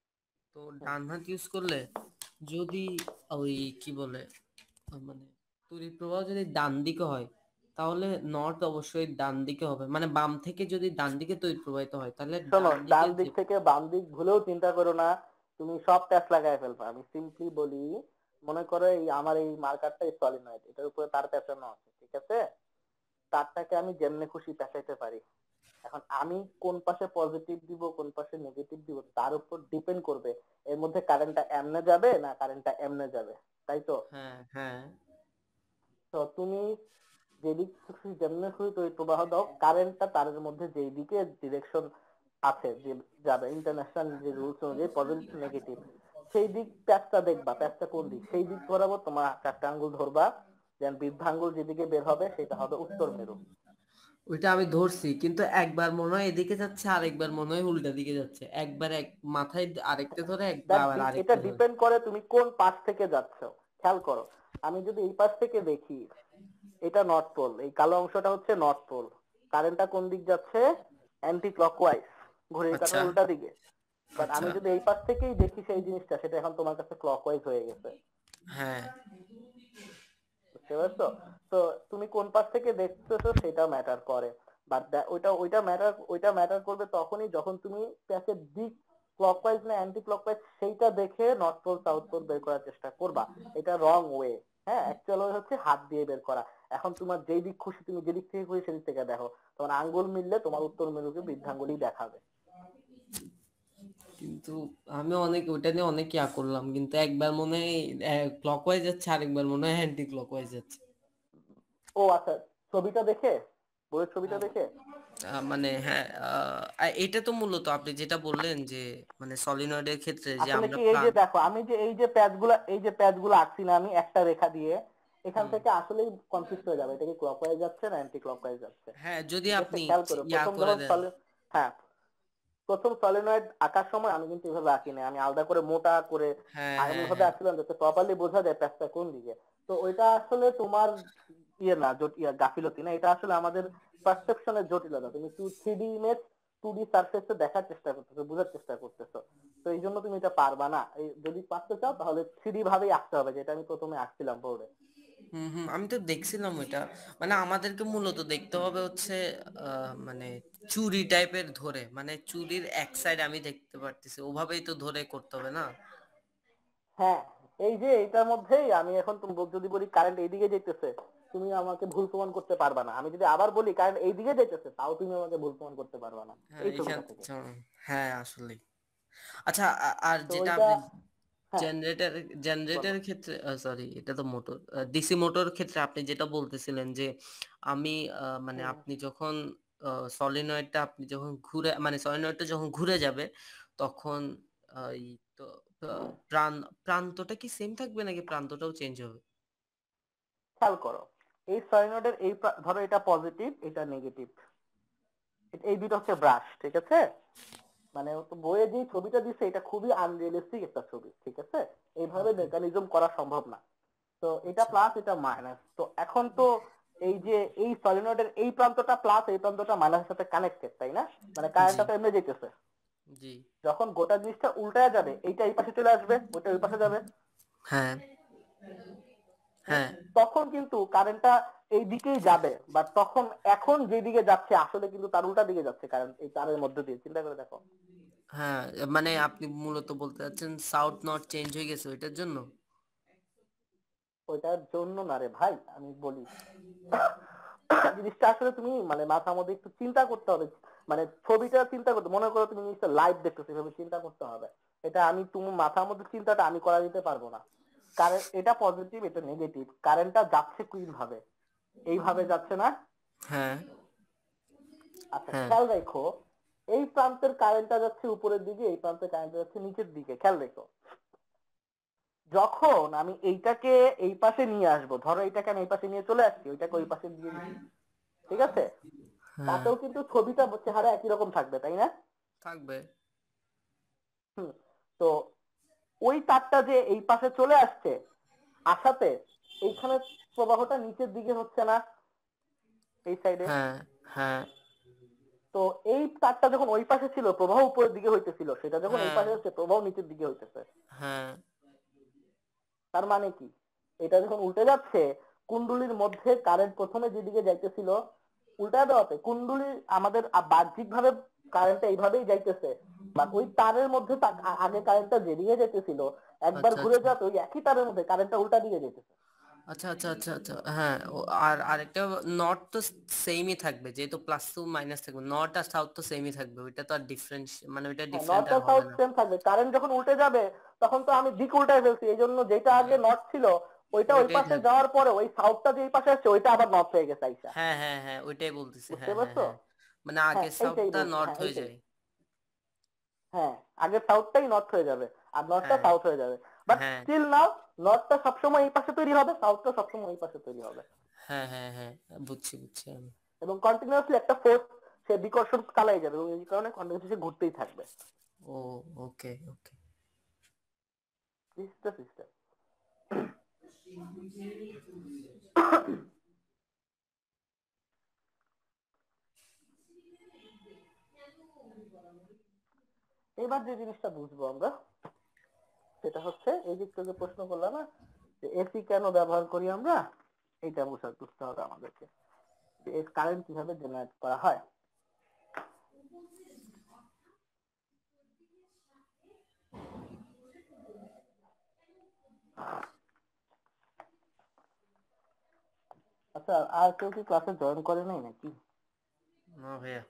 তো ডান হাত ইউজ করলে যদি ওই কি বলে আহ, মানে তড়িৎ প্রবাহ যদি ডান দিকে হয় তাহলে নর্থ অবশ্যই ডান দিকে হবে, মানে বাম থেকে যদি ডান দিকে তড়িৎ প্রবাহিত হয় তাহলে শোনো, ডান ডান দিকে যে দিক থেকে বাম দিক ভুলেও চিন্তা করো না, তুমি সব প্যাচ লাগাই ফেলবা। আমি সিম্পলি বলি, মনে করো এই আমার এই মার্কারটা সলিনয়েড, এটার উপরে তার পেঁচানো আছে, ঠিক আছে? তারটাকে আমি যেমনে খুশি পেঁচাইতে পারি। এখন আমি কোন পাশে পজিটিভ দিব কোন পাশে নেগেটিভ দিব তার উপর ডিপেন্ড করবে এর মধ্যে কারেন্টটা এমনে যাবে না কারেন্টটা এমনে যাবে, তাই তো? হ্যাঁ হ্যাঁ তো তুমি যেদিক খুশি যেমনে খুশি তড়িৎ প্রবাহ দাও, কারেন্টটা তারের মধ্যে যেই দিকে ডিরেকশন আছে যে যাবে, ইন্টারন্যাশনাল যে রুলস অনুযায়ী পজিটিভ নেগেটিভ, সেই দিক প্যাচটা দেখবা, প্যাচটা কোন দিক সেই দিক বরাবর তোমার চারটা আঙ্গুল ধরবা, যেন বৃদ্ধাঙ্গুল যেদিকে বের হবে সেটা হবে উত্তর মেরু। ওইটা আমি ধরছি, কিন্তু একবার মনে হয় এদিকে যাচ্ছে আরেকবার মনে হয় উল্টা দিকে যাচ্ছে, একবার এক মাথায় আরেকটা ধরে একবার দ্যাট আবার এটা আরেকটা ধরে। ডিপেন্ড করে তুমি কোন পাশ থেকে যাচ্ছ। খেয়াল করো, আমি যদি এই পাশ থেকে দেখি, এটা নর্থ পোল, এই কালো অংশটা হচ্ছে নর্থ পোল, কারেন্টটা কোন দিক যাচ্ছে? অ্যান্টি ক্লকওয়াইজ, ঘড়ির আচ্ছা কাঁটার উল্টা দিকে। বাট আচ্ছা আমি যদি এই পাশ থেকেই দেখি সেই জিনিসটা, সেটা এখন তোমার কাছে ক্লকওয়াইজ হয়ে গেছে। হ্যাঁ বুঝতে পারছো? তো তুমি কোন পাশ থেকে দেখতেছো সেটা ম্যাটার করে। বাট ওইটা ওইটা ম্যাটার ওইটা ম্যাটার করবে তখনই যখন তুমি প্যাচের দিক ক্লকওয়াইজ না অ্যান্টি ক্লকওয়াইজ সেইটা দেখে নর্থ পোল সাউথ পোল বের করার চেষ্টা করবা। এটা রং ওয়ে। হ্যাঁ, অ্যাকচুয়াল ওয়ে হচ্ছে হাত দিয়ে বের করা। এখন তোমার যেই দিক খুশি তুমি যেদিক থেকে খুশি সেদিক থেকে দেখো, তোমার আঙ্গুল মিললে তোমার উত্তর মেরুকে বৃদ্ধাঙ্গুলই দেখাবে। কিন্তু আমি অনেক ওইটা নিয়ে অনেক ইয়া করলাম, কিন্তু একবার মনে হয় ক্লকওয়াইজ যাচ্ছে আরেকবার মনে হয় অ্যান্টি ক্লকওয়াইজ যাচ্ছে। ও আচ্ছা, ছবিটা দেখে, বইয়ের ছবিটা আহ, দেখে। আহ, মানে হ্যাঁ আহ, এটা তো মূলত আপনি যেটা বললেন যে মানে সলিনয়েডের ক্ষেত্রে যে আসলে আমরা কি, এই প্রাণ। যে দেখো আমি যে এই যে প্যাচগুলা এই যে প্যাচগুলো আঁকছি না আমি একটা রেখা দিয়ে, এখান হুম থেকে আসলেই কনফিউজ হয়ে যাবে এটা কি ক্লকওয়াইজ যাচ্ছে না অ্যান্টি ক্লকওয়াইজ যাচ্ছে। হ্যাঁ যদি ঠিক আছে, আপনি খেয়াল করো, ইয়া প্রথম করে যখন দেন। সলি হ্যাঁ, প্রথম সলিনয়েড আঁকার সময় আমি কিন্তু এভাবে আঁকি না, আমি আলাদা করে মোটা করে হ্যাঁ এমন হ্যাঁ ভাবে হ্যাঁ আঁকছিলাম যাতে প্রপারলি বোঝা যায় প্যাচটা কোন দিকে। তো ওইটা আসলে তোমার ইয়ে না, জট ইয়া গাফিলতি না, এটা আসলে আমাদের পারসেপশনের জটিলতা। তুমি two three D image two D সার্ফেসে দেখার চেষ্টা করতেছো, বোঝার চেষ্টা করতেছো। তো এই জন্য তুমি এটা পারবা না। এই যদি পারতে চাও তাহলে থ্রি ডি ভাবেই আঁকতে হবে, যেটা আমি প্রথমে আঁকছিলাম বোর্ডে। হুম হুম আমি তো দেখছিলাম ওইটা, মানে আমাদেরকে মূলত দেখতে হবে হচ্ছে আহ, মানে চুরি টাইপের ধরে, মানে চুরির এক সাইড আমি দেখতে পারতেছি ওভাবেই তো ধরে করতে হবে না। হ্যাঁ, এই যে এটার মধ্যেই আমি এখন তুমি যদি বলি কারেন্ট এইদিকে যেতেছে, তুমি আমাকে ভুল প্রমাণ করতে পারবা না। আমি যদি আবার বলি কারেন্ট এইদিকে যেতেছে, তাও তুমি আমাকে ভুল প্রমাণ করতে পারবা না হ্যাঁ এই এখান ছবিটা থেকে। চ- হ্যাঁ আসলে। আচ্ছা আ- আর তো যেটা ওইটা, আপনি হ্যাঁ জেনারেটর বলো। জেনারেটরের ক্ষেত্রে সরি এটা তো মোটর, ডিসি মোটর ক্ষেত্রে আপনি যেটা বলতেছিলেন যে আমি আহ, মানে হুম, আপনি যখন সলিনয়েডটা আপনি যখন ঘুরে মানে সলিনয়েডটা যখন ঘুরে যাবে তখন আহ, এই তো আহ, প্রাণ প্রান্তটা কি সেম থাকবে নাকি প্রান্তটাও চেঞ্জ হবে? খেয়াল করো, এই সলিনয়েডের এই প্রা- ধরো এটা পজিটিভ এটা নেগেটিভ, এই দুটো হচ্ছে ব্রাশ, ঠিক আছে? মানে ও তো বইয়ে যে ছবিটা দিচ্ছে এটা খুবই আনরিয়েলিস্টিক একটা ছবি, ঠিক আছে? এইভাবে ওকে মেকানিজম করা সম্ভব না। তো এটা আচ্ছা প্লাস এটা মাইনাস, তো এখন তো এই যে এই সলিনয়েডের এই প্রান্তটা প্লাস এই প্রান্তটা মাইনাসের সাথে কানেক্টেড, তাই না? মানে জি কারেন্টটা তো এমনি যেতেছে। জি যখন গোটা জিনিসটা উল্টায় যাবে, এইটা এই পাশে চলে আসবে ওইটা ওই পাশে যাবে। হ্যাঁ হুম, হ্যাঁ তখন কিন্তু কারেন্টটা এই দিকেই যাবে, বাট তখন এখন যেদিকে যাচ্ছে আসলে কিন্তু তার উল্টা দিকে যাচ্ছে কারেন্ট, এই তারের মধ্যে দিয়ে, চিন্তা করে দেখো। হ্যাঁ মানে আপনি মূলত বলতে চাচ্ছেন সাউথ নর্থ চেঞ্জ হয়ে গেছে ওইটার জন্য। ওইটার জন্য না রে ভাই, আমি বলি জিনিসটা আসলে তুমি মানে মাথার মধ্যে একটু চিন্তা করতে হবে। মানে ছবিটা চিন্তা করতে, মনে করো তুমি জিনিসটা লাইভ দেখতেছো, এভাবে চিন্তা করতে হবে। এটা আমি তুমি মাথার মধ্যে চিন্তাটা আমি করা দিতে পারবো না। কারেন্ট এটা পজিটিভ এটা নেগেটিভ, কারেন্টটা যাচ্ছে কুইন ভাবে, এইভাবে যাচ্ছে না। হ্যাঁ আচ্ছা হ্যাঁ খেয়াল রেখো, এই প্রান্তের কারেন্টটা যাচ্ছে উপরের দিকে, এই প্রান্তের কারেন্টটা যাচ্ছে নিচের দিকে, খেয়াল রেখো। যখন আমি এইটাকে এই পাশে নিয়ে আসবো, ধরো এইটাকে আমি এই পাশে নিয়ে চলে আসছি, ওইটাকে ওই পাশে দিয়ে দিচ্ছি, ঠিক আছে? হ্যাঁ তাতেও কিন্তু ছবিটা চেহারা একই রকম থাকবে, তাই না? থাকবে। হুম। তো ওই তারটা যে এই পাশে চলে আসছে, আসাতে এইখানে প্রবাহটা নিচের দিকে হচ্ছে না, এই সাইডে। হ্যাঁ হ্যাঁ তো তো এই তারটা যখন ওই পাশে ছিল প্রবাহ উপরের দিকে হইতেছিল, সেটা যখন এই হ্যাঁ পাশে হচ্ছে প্রবাহ নিচের দিকে হইতেছে। হ্যাঁ তার মানে কি, এটা যখন উল্টে যাচ্ছে কুণ্ডলীর মধ্যে কারেন্ট প্রথমে যেদিকে যাইতেছিল উল্টা দেওয়াতে কুণ্ডলী আমাদের বাহ্যিক ভাবে কারেন্টটা এইভাবেই যাইতেছে, বাট ওই তারের মধ্যে আগে কারেন্টটা যেদিকে যেতেছিল একবার আচ্ছা ঘুরে আচ্ছা যাওয়াতে ওই একই তারের মধ্যে কারেন্টটা উল্টা দিকে যেতেছে। আচ্ছা আচ্ছা আচ্ছা আচ্ছা হ্যাঁ ও, আর আরেকটা নর্থ তো সেমই থাকবে, যেহেতু প্লাস টু মাইনাস থাকবে, নর্থ আর সাউথ তো সেমই থাকবে, ওইটা তো আর ডিফারেন্স মানে ওইটা হ্যাঁ, ডিফারেন্ট নর্থ আর আর হবে সাউথ না। সেম থাকবে, কারেন্ট যখন উল্টে যাবে তখন তো আমি দিক উল্টায় ফেলছি, এই জন্য যেটা আগে নর্থ ছিল ওইটা ওই ওইটাই পাশে থাকবে। যাওয়ার পরে ওই সাউথটা যে এই পাশে আসছে ওইটা আবার নর্থ হয়ে গেছে আইসা। হ্যাঁ হ্যাঁ হ্যাঁ ওইটাই বলতেছি, বুঝতে হ্যাঁ হ্যাঁ পারছো? হ্যাঁ মানে হ্যাঁ আগের এইটাই সাউথটা বলছি, নর্থ হ্যাঁ হয়ে এইটাই। যায়। হ্যাঁ, আগে সাউথটাই নর্থ হয়ে যাবে আর নর্থটা হ্যাঁ সাউথ হয়ে যাবে, বাট হ্যাঁ স্টিল নাও নর্থটা সবসময় এই পাশে তৈরি হবে, সাউথটা সবসময় এই পাশে তৈরি হবে, হ্যাঁ হ্যাঁ হ্যাঁ বুঝছি বুঝছি আমি। এবং কন্টিনিউয়াসলি একটা ফোর্স সে বিকর্ষণ চালাই যাবে এবং এই কারণে কন্টিনিউয়াসলি সে ঘুরতেই থাকবে। Oh okay okay. This the system. এবার যে জিনিসটা বুঝবো আমরা সেটা হচ্ছে এই দিক থেকে প্রশ্ন করলাম না যে এসি কেন ব্যবহার করি আমরা, এইটা বুঝতে বুঝতে হবে আমাদেরকে যে এর কারেন্ট কিভাবে জেনারেট করা হয়। আচ্ছা, আর কেউ কি ক্লাসে জয়েন করে নাই নাকি? না ভাইয়া।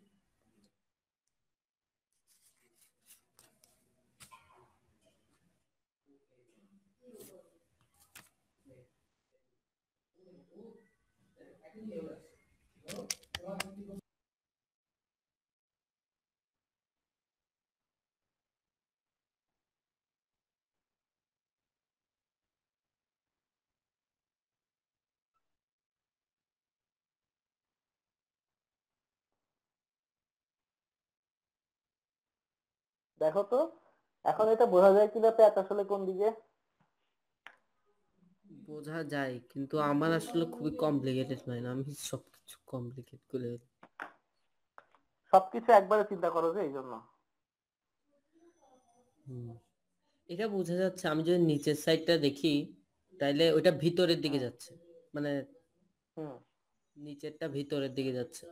দেখো তো এখন এটা বোঝা যায় কিনা প্যাচ আসলে কোন দিকে। বোঝা যায় কিন্তু আমার আসলে খুবই কমপ্লিকেটেড মাইন্ড, আমি সবকিছু কমপ্লিকেট করে ফেলি। সবকিছু একবারে চিন্তা করো যে এই জন্য। হুম। এটা বোঝা যাচ্ছে, আমি যদি নিচের সাইডটা দেখি তাইলে ওইটা ভিতরের দিকে হুম যাচ্ছে, মানে হুম নিচেরটা ভিতরের দিকে যাচ্ছে,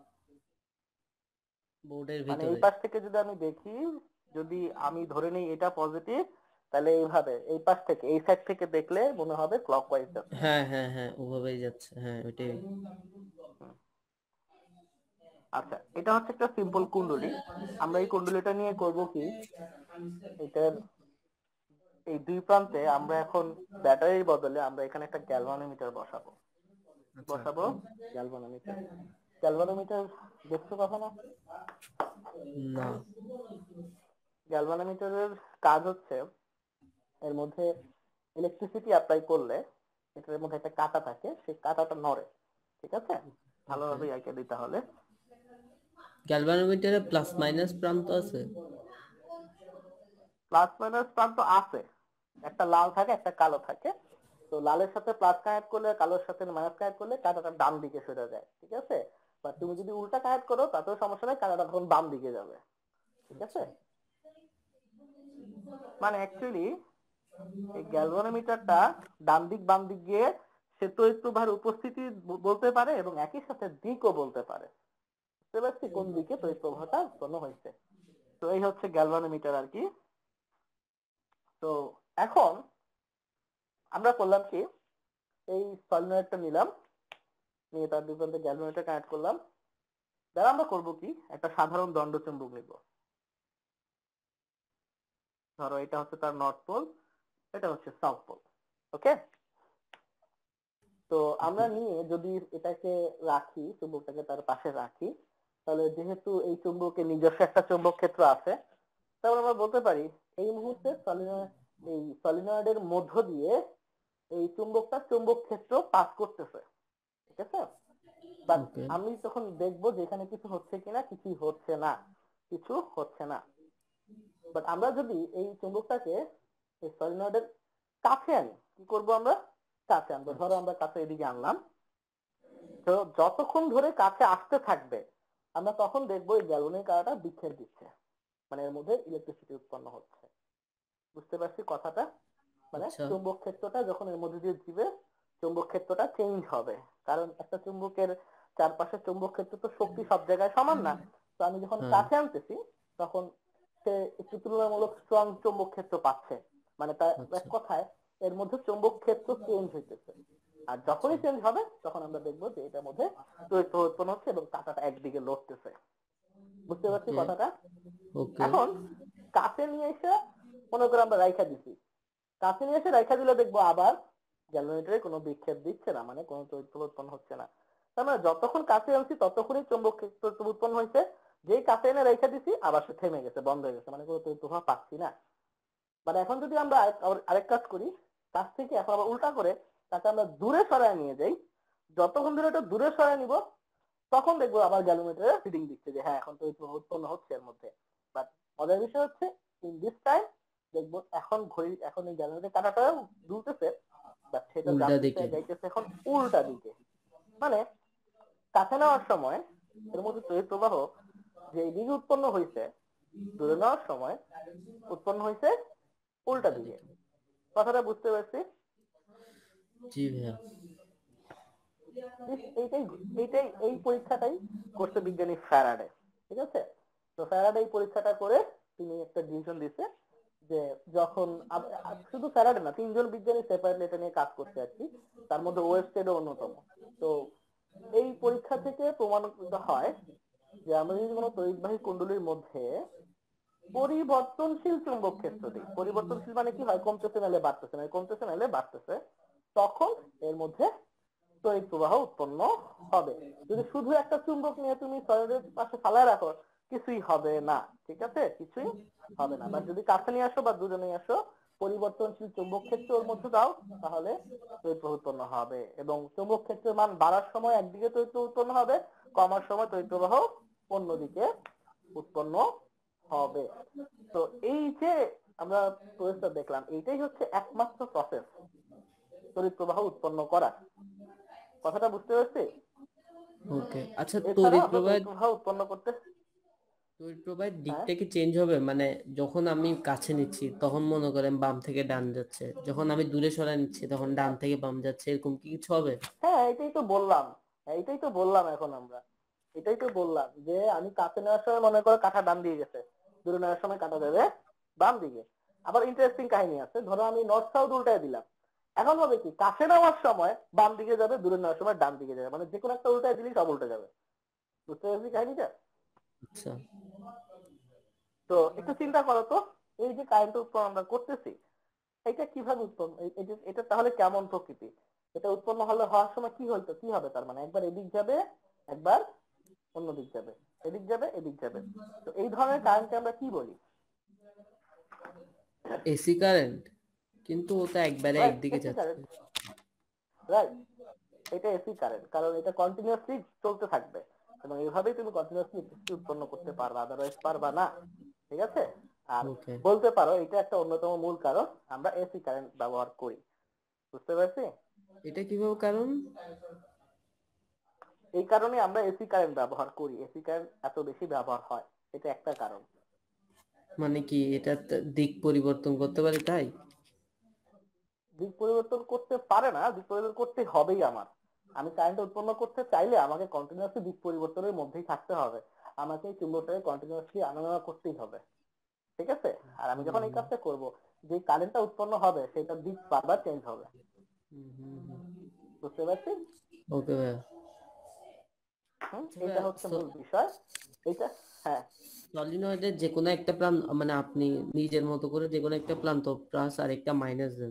বোর্ডের মানে এই ভিতরে। পাশ থেকে যদি আমি দেখি, যদি আমি ধরে নিই এটা পজিটিভ, তাহলে এইভাবে এই পাশ থেকে এই সাইড থেকে দেখলে মনে হবে ক্লকওয়াইজ যাচ্ছে। হ্যাঁ হ্যাঁ হ্যাঁ ওভাবেই যাচ্ছে, হ্যাঁ ওইটাই। হুম, আচ্ছা এটা হচ্ছে একটা সিম্পল কুণ্ডলী। আমরা এই কুণ্ডলীটা নিয়ে করব কি, এটার এই দুই প্রান্তে আমরা এখন ব্যাটারির বদলে আমরা এখানে একটা গ্যালভানোমিটার বসাবো। আচ্ছা। বসাবো গ্যালভানোমিটার। গ্যালভানোমিটার দেখছো কখনো? না। গ্যালভানোমিটারের কাজ হচ্ছে এর মধ্যে ইলেকট্রিসিটি অ্যাপ্লাই করলে এটার মধ্যে একটা কাঁটা থাকে, সেই কাঁটাটা নড়ে, ঠিক আছে? ওকে। ভালোভাবে আইডিয়া দিতে হলে গ্যালভানোমিটারে প্লাস মাইনাস প্রান্ত আছে? প্লাস মাইনাস প্রান্ত আছে, একটা লাল থাকে একটা কালো থাকে। তো লালের সাথে প্লাস কানেক্ট করলে কালোর সাথে মাইনাস কানেক্ট করলে কাঁটাটা ডান দিকে সরে যায়, ঠিক আছে? বা তুমি যদি উল্টা কানেক্ট করো তাতেও সমস্যা নেই, কাঁটাটা তখন বাম দিকে যাবে, ঠিক আছে? মানে অ্যাকচুয়ালি এই গ্যালভানোমিটারটা ডান দিক বাম দিক গিয়ে সে তড়িৎ প্রবাহের উপস্থিতি ব- বলতে পারে এবং একই সাথে দিকও বলতে পারে, বুঝতে পারছি কোন দিকে তড়িৎ প্রবাহটা উৎপন্ন হয়েছে। তো এই হচ্ছে গ্যালভানোমিটার আর কি। তো এখন আমরা করলাম কি, এই সলিনয়েডটা নিলাম, নিয়ে তার দুই প্রান্তে গ্যালভানোমিটার কানেক্ট করলাম। তাহলে আমরা করবো কি, একটা সাধারণ দণ্ড চুম্বক নিব। ধরো এটা হচ্ছে তার নর্থ পোল, এটা হচ্ছে সাউথ পোল, ওকে? তো আমরা নিয়ে যদি এটাকে রাখি, চুম্বকটাকে তার পাশে রাখি, তাহলে যেহেতু এই চুম্বকের নিজস্ব একটা চুম্বক ক্ষেত্র আছে, তাহলে আমরা বলতে পারি এই মুহূর্তে সলিনয়েড এই সলিনয়েডের মধ্য দিয়ে এই চুম্বকটা চুম্বক ক্ষেত্র পাস করতেছে, ঠিক আছে? But okay. আমি তখন দেখবো যে এখানে কিছু হচ্ছে কিনা, কিছু হচ্ছে না, কিছু হচ্ছে না। বাট আমরা যদি এই চুম্বকটাকে এই সলিনয়েডের কাছে আনি, কি করব আমরা? কাছে আনবো, ধরো আমরা কাছে এদিকে আনলাম। তো যতক্ষণ ধরে কাছে আসতে থাকবে আমরা তখন দেখবো এই গ্যালভানিক কাঁটাটা বিক্ষেপ দিচ্ছে, মানে এর মধ্যে ইলেকট্রিসিটি উৎপন্ন হচ্ছে। বুঝতে পারছি কথাটা? মানে আচ্ছা চুম্বক ক্ষেত্রটা যখন এর মধ্যে দিয়ে দিবে, চুম্বক ক্ষেত্রটা চেঞ্জ হবে, কারণ একটা চুম্বকের চারপাশে চুম্বক ক্ষেত্র তো শক্তি সব জায়গায় সমান না। তো আমি যখন হ্যাঁ কাছে আনতেছি তখন সে একটু তুলনামূলক স্ট্রং চুম্বক ক্ষেত্র পাচ্ছে, মানে তার এক আচ্ছা কথায় এর মধ্যে চুম্বক ক্ষেত্র চেঞ্জ হইতেছে। আর আচ্ছা যখনই চেঞ্জ হবে তখন আমরা দেখবো যে এটার মধ্যে তড়িৎ প্রবাহ উৎপন্ন হচ্ছে এবং কাঁটাটা একদিকে লড়তেছে। বুঝতে পারছি ওকে কথাটা? ওকে এখন কাছে নিয়ে এসে মনে করে আমরা রাইখা দিছি, কাছে নিয়ে এসে রাইখা দিলে দেখবো আবার গ্যালভানোমিটারে কোনো বিক্ষেপ দিচ্ছে না, মানে কোনো তড়িৎ প্রবাহ উৎপন্ন হচ্ছে না। তার মানে যতক্ষণ কাছে আনছি ততক্ষণই চুম্বক ক্ষেত্র উৎপন্ন হয়েছে, যেই কাছে এনে রেখে দিছি আবার সে থেমে গেছে, বন্ধ হয়ে গেছে, মানে কোনো তড়িৎ প্রবাহ পাচ্ছি না। মানে এখন যদি আমরা আরেক আরেক কাজ করি, কাছ থেকে এখন আবার উল্টা করে তাকে আমরা দূরে সরায় নিয়ে যাই, যতক্ষণ ধরে এটা দূরে সরায় নিব তখন দেখবো আবার গ্যালভানোমিটারে রিডিং দিচ্ছে যে হ্যাঁ এখন তড়িৎ প্রবাহ উৎপন্ন হচ্ছে এর মধ্যে। বাট মজার বিষয় হচ্ছে ইন দিস টাইম দেখবো এখন ঘড়ি এখন এই গ্যালভানোমিটার কাঁটাটাও দুলতেছে, বাট সেটা উল্টা যাচ্ছে দিকে যাইতেছে এখন উল্টা দিকে। মানে কাছে নেওয়ার সময় এর মধ্যে তড়িৎ প্রবাহ যে দিকে উৎপন্ন হয়েছে, দূরে নেওয়ার সময় উৎপন্ন হয়েছে উল্টা দিকে। কথাটা বুঝতে পারছি? জি ভাইয়া This- এইটাই এইটাই এই পরীক্ষাটাই করছে বিজ্ঞানী ফ্যারাডে। ঠিক আছে? তো ফ্যারাডে এই পরীক্ষাটা করে তিনি একটা ডিসিশন দিছে যে যখন আব- আ- শুধু ফ্যারাডে না, তিনজন বিজ্ঞানী সেপারেটলি এটা নিয়ে কাজ করছে আর কি, তার মধ্যে ওয়েস্টেডও অন্যতম। তো এই পরীক্ষা থেকে প্রমাণিত হয় যে আমরা যদি কোনো তড়িৎবাহী কুণ্ডলীর মধ্যে পরিবর্তনশীল চুম্বক ক্ষেত্র দিই, পরিবর্তনশীল মানে কি হয়, কমতেছে নাহলে বাড়তেছে, না কমতেছে নাহলে বাড়তেছে, তখন এর মধ্যে তড়িৎ প্রবাহ উৎপন্ন হবে। যদি শুধু একটা চুম্বক নিয়ে তুমি সলিডের পাশে ফালায় রাখো কিছুই হবে না, ঠিক আছে, কিছুই হবে না। বাট যদি কাছে নিয়ে আসো বা দূরে নিয়ে আসো, পরিবর্তনশীল চুম্বক ক্ষেত্র ওর মধ্যে দাও, তাহলে তড়িৎ প্রবাহ উৎপন্ন হবে। এবং চুম্বক ক্ষেত্রের মান বাড়ার সময় একদিকে তড়িৎ প্রবাহ উৎপন্ন হবে, কমার সময় তড়িৎ প্রবাহ অন্যদিকে উৎপন্ন হবে। তো এই যে আমরা প্রসেসটা দেখলাম, এইটাই হচ্ছে একমাত্র প্রসেস তড়িৎ প্রবাহ উৎপন্ন করা। কথাটা বুঝতে পারছি? ওকে আচ্ছা এছাড়া তড়িৎ আমরা প্রবাহ তড়িৎ প্রবাহ উৎপন্ন করতে, তড়িৎ প্রবাহের হ্যাঁ দিকটা কি চেঞ্জ হবে, মানে যখন আমি কাছে নিচ্ছি তখন মনে করেন বাম থেকে ডান যাচ্ছে, যখন আমি দূরে সরাই নিচ্ছি তখন ডান থেকে বাম যাচ্ছে, এরকম কি কিছু হবে? হ্যাঁ এটাই তো বললাম, এইটাই তো বললাম এখন আমরা, এটাই তো বললাম যে আমি কাছে নেওয়ার সময় মনে করো কাঁটা ডান দিকে গেছে, দূরে নেওয়ার সময় কাঁটা যাবে বাম দিকে। আবার ইন্টারেস্টিং কাহিনী আছে, ধরো আমি নর্থ সাউথ উল্টায় দিলাম, এখন হবে কি কাছে নেওয়ার সময় বাম দিকে যাবে, দূরে নেওয়ার সময় ডান দিকে যাবে, মানে যে কোনো একটা উল্টায় দিলেই সব উল্টে যাবে। বুঝতে পারছি কাহিনীটা? আচ্ছা তো একটু চিন্তা করো তো, এই যে কারেন্ট উৎপন্ন আমরা করতেছি এটা কিভাবে উৎপন্ন, এই- এই যে- এটা তাহলে কেমন প্রকৃতি? এটা উৎপন্ন হলে হওয়ার সময় কি হইতো, কি হবে, তার মানে একবার এদিক যাবে একবার অন্য দিক যাবে, এদিক যাবে এদিক যাবে। তো এই ধরনের কারেন্টকে আমরা কি বলি? এসি কারেন্ট, কিন্তু ওটা একবারে রাইট, একদিকে এসি যাচ্ছে। কারেন্ট, রাইট, এটা এসি কারেন্ট, কারণ এটা কন্টিনিউয়াসলি চলতে থাকবে এবং এইভাবেই তুমি কন্টিনিউয়াসলি ইলেকট্রিসিটি উৎপন্ন করতে পারবা, আদারওয়াইজ পারবা না। ঠিক আছে? আর ওকে বলতে পারো এটা একটা অন্যতম মূল কারণ আমরা এসি কারেন্ট ব্যবহার করি। বুঝতে পারছি? এটা কিভাবে কারণ? এই কারণে আমরা এসি কারেন্ট ব্যবহার করি, এসি কারেন্ট এত বেশি ব্যবহার হয়, এটা একটা কারণ। মানে কি এটা ত- দিক পরিবর্তন করতে পারে তাই? দিক পরিবর্তন করতে পারে না, দিক পরিবর্তন করতে হবেই আমার। আমি কারেন্ট উৎপন্ন করতে চাইলে আমাকে কন্টিনিউয়াসলি দিক পরিবর্তনের মধ্যেই থাকতে হবে, আমাকে এই চুম্বকটাকে কন্টিনিউয়াসলি আনাগোনা করতেই হবে। ঠিক আছে? আর আমি যখন এই কাজটা করব, যে কারেন্টটা উৎপন্ন হবে সেটার দিক বারবার চেঞ্জ হবে। বুঝতে পারছি? ওকে ভাইয়া হুম, আচ্ছা এটা ভাইয়া হচ্ছে মূল বিষয়। এটা, হ্যাঁ, সলিনয়েডের যে কোনো একটা প্রান্ত, মানে আপনি নিজের মতো করে যে কোনো একটা প্রান্ত প্লাস আর একটা মাইনাস দেন।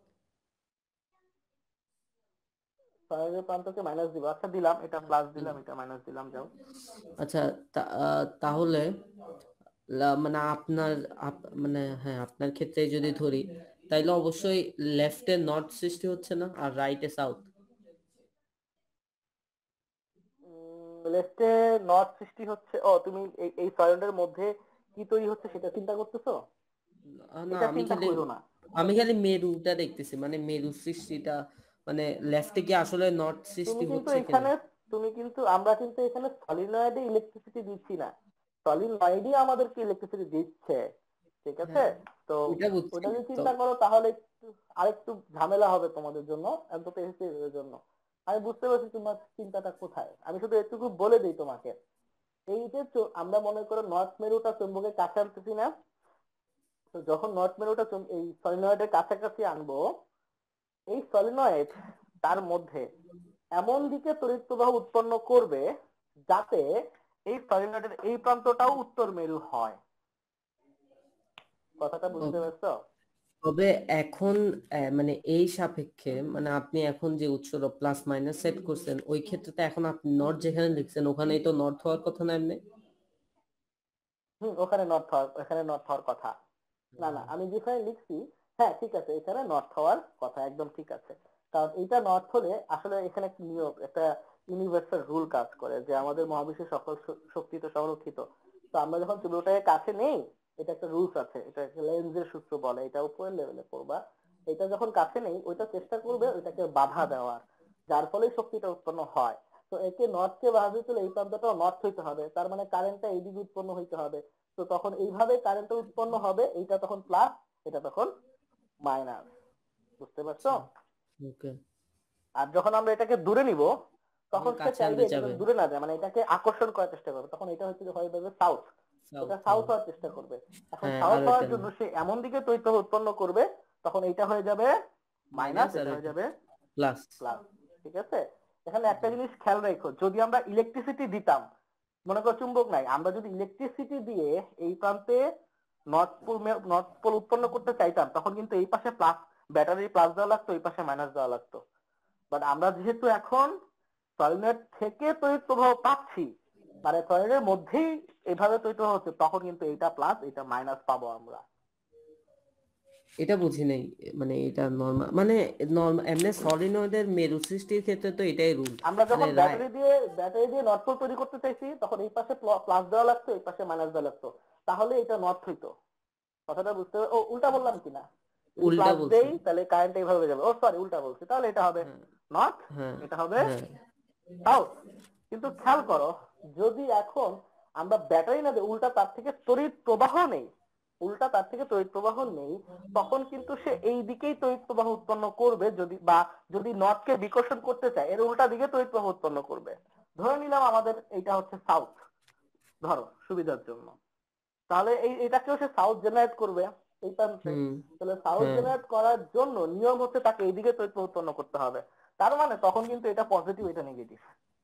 সহায়কের প্রান্তকে মাইনাস দিব, আচ্ছা দিলাম, এটা প্লাস দিলাম, এটা মাইনাস দিলাম, যাও। আচ্ছা তা- আহ, তাহলে লা- মানে আপনার আপ- মানে হ্যাঁ আপনার ক্ষেত্রে যদি ধরি, তাইলে অবশ্যই লেফটে নর্থ সৃষ্টি হচ্ছে না আর রাইটে সাউথ। লেফটে নর্থ সৃষ্টি হচ্ছে, ও তুমি এই এই সয়েলের মধ্যে কি তৈরি হচ্ছে সেটা চিন্তা করতেছো? না এটা আমি চিন্তা খালি করো না। আমি খালি মেরুটা দেখতেছি, মানে মেরু সৃষ্টিটা, মানে লেফটে কি আসলে নর্থ তুমি সৃষ্টি কিন্তু হচ্ছে কিনা। এখানে তুমি কিন্তু আমরা কিন্তু এখানে সলিনয়েডে ইলেকট্রিসিটি দিচ্ছি না, সলিনয়েডই আমাদেরকে ইলেকট্রিসিটি দিচ্ছে, ঠিক আছে? হ্যাঁ তো ওইটা বুঝছি ওটা যদি তো। চিন্তা করো তাহলে একটু আরেকটু ঝামেলা হবে তোমাদের জন্য, অন্তত এর জন্য। আমি বুঝতে পারছি তোমার চিন্তাটা কোথায়, আমি শুধু এটুকু বলে দিই তোমাকে। এই যে চ- আমরা মনে করো নর্থ মেরুটা চুম্বকের কাছে আনতেছি না, তো যখন নর্থ মেরুটা চুম- এই সলিনয়েডের কাছাকাছি আনবো, এই সলিনয়েড তার মধ্যে এমন দিকে তড়িৎ প্রবাহ উৎপন্ন করবে যাতে এই সলিনয়েডের এই প্রান্তটাও উত্তর মেরু হয়। কথাটা বুঝতে ও- পারছো? তবে এখন আহ, মানে এই সাপেক্ষে মানে আপনি এখন যে উৎসটা প্লাস মাইনাস সেট করছেন ওই ক্ষেত্রে তো এখন আপনি নর্থ যেখানে লিখছেন ওখানেই তো নর্থ হওয়ার কথা না এমনি। হুম, ওখানে নর্থ হওয়ার এখানে নর্থ হওয়ার কথা। না না, আমি যেখানে লিখছি, হ্যাঁ ঠিক আছে, এখানে নর্থ হওয়ার কথা, একদম ঠিক আছে। কারণ এটা নর্থ হলে আসলে এখানে একটা নিয়ম, একটা ইউনিভার্সাল রুল কাজ করে যে আমাদের মহাবিশ্বের সকল শ- শক্তি তো সংরক্ষিত। তো আমরা যখন চুম্বকটাকে কাছে নেই, এটা একটা রুলস আছে, এটা লেন্জের সূত্র বলে, এটা উপরের লেভেলে পড়বা। এটা যখন কাছে নেই ওইটা চেষ্টা করবে ওইটাকে বাধা দেওয়ার, যার ফলে শক্তিটা উৎপন্ন হয়। তো একে নর্থকে বাধা দিতে হলে এই প্রান্তটাও নর্থ হইতে হবে, তার মানে কারেন্টটা এইদিকে উৎপন্ন হইতে হবে। তো তখন এইভাবে কারেন্টটা উৎপন্ন হবে, এইটা তখন প্লাস, এটা তখন মাইনাস। বুঝতে পারছো? ওকে, আর যখন আমরা এটাকে দূরে নিব, তখন তখন সে কাছে চাইবে আনতে এটা যাবে যেন দূরে না যায়, মানে এটাকে আকর্ষণ করার চেষ্টা করবে, তখন এটা হচ্ছে হয়ে যাবে সাউথ, এটা সাউথ। সাউথ হওয়ার চেষ্টা করবে। এখন হ্যাঁ সাউথ আর হওয়ার ওইটা জন্য সে এমন দিকে তড়িৎ প্রবাহ উৎপন্ন করবে, তখন এইটা হয়ে যাবে মাইনাস, মাইনাস আর এটা হয়ে ওইটা যাবে প্লাস। প্লাস। ঠিক আছে? এখানে একটা জিনিস খেয়াল রেখো, যদি আমরা ইলেকট্রিসিটি দিতাম, মনে করো চুম্বক নাই, আমরা যদি ইলেকট্রিসিটি দিয়ে এই প্রান্তে নর্থ পোল নর্থ পোল উৎপন্ন করতে চাইতাম, তখন কিন্তু এই পাশে প্লাস, ব্যাটারি প্লাস দেওয়া লাগতো, এই পাশে মাইনাস দেওয়া লাগতো। বাট আমরা যেহেতু এখন সলিনয়েড থেকে তড়িৎ প্রবাহ পাচ্ছি, মানে সলিনয়েডের মধ্যেই এভাবে তড়িৎ প্রবাহ হচ্ছে, তখন কিন্তু এটা প্লাস এটা মাইনাস পাবো আমরা। এটা বুঝি নাই, মানে এটা নরমাল মানে নরমাল এমনি সলিনয়েডের মেরু সৃষ্টির ক্ষেত্রে তো এটাই রুল। আমরা মানে যখন রায় ব্যাটারি দিয়ে ব্যাটারি দিয়ে নর্থ পোল তৈরি করতে চাইছি, তখন এই পাশে প্লাস দেওয়া লাগতো, এই পাশে মাইনাস দেওয়া লাগতো, তাহলে এটা নর্থ হইতো। কথাটা বুঝতে, ও উল্টা বললাম কিনা? যদি উল্টা প্লাস দেই বলছেন। তাহলে কারেন্ট এইভাবে যাবে, ও সরি উল্টা বলছি, তাহলে এটা হবে হ্যাঁ নর্থ, হ্যাঁ এটা হবে হ্যাঁ। সাউথ। কিন্তু খেয়াল করো, যদি এখন আমরা ব্যাটারি না দিই, উল্টা তার থেকে তড়িৎ প্রবাহ নেই, উল্টা তার থেকে তড়িৎ প্রবাহ নেই, তখন কিন্তু সে এই দিকেই তড়িৎ প্রবাহ উৎপন্ন করবে, যদি বা যদি নর্থকে বিকর্ষণ করতে চায় এর উল্টা দিকে তড়িৎ প্রবাহ উৎপন্ন করবে। ধরে নিলাম আমাদের এইটা হচ্ছে সাউথ, ধরো সুবিধার জন্য, তাহলে এই এটাকেও সে সাউথ জেনারেট করবে এই প্রান্তে। হুম। তাহলে সাউথ হ্যাঁ জেনারেট করার জন্য নিয়ম হচ্ছে তাকে এইদিকে তড়িৎ প্রবাহ উৎপন্ন করতে হবে। তার মানে তখন কিন্তু এটা পজিটিভ, এটা নেগেটিভ।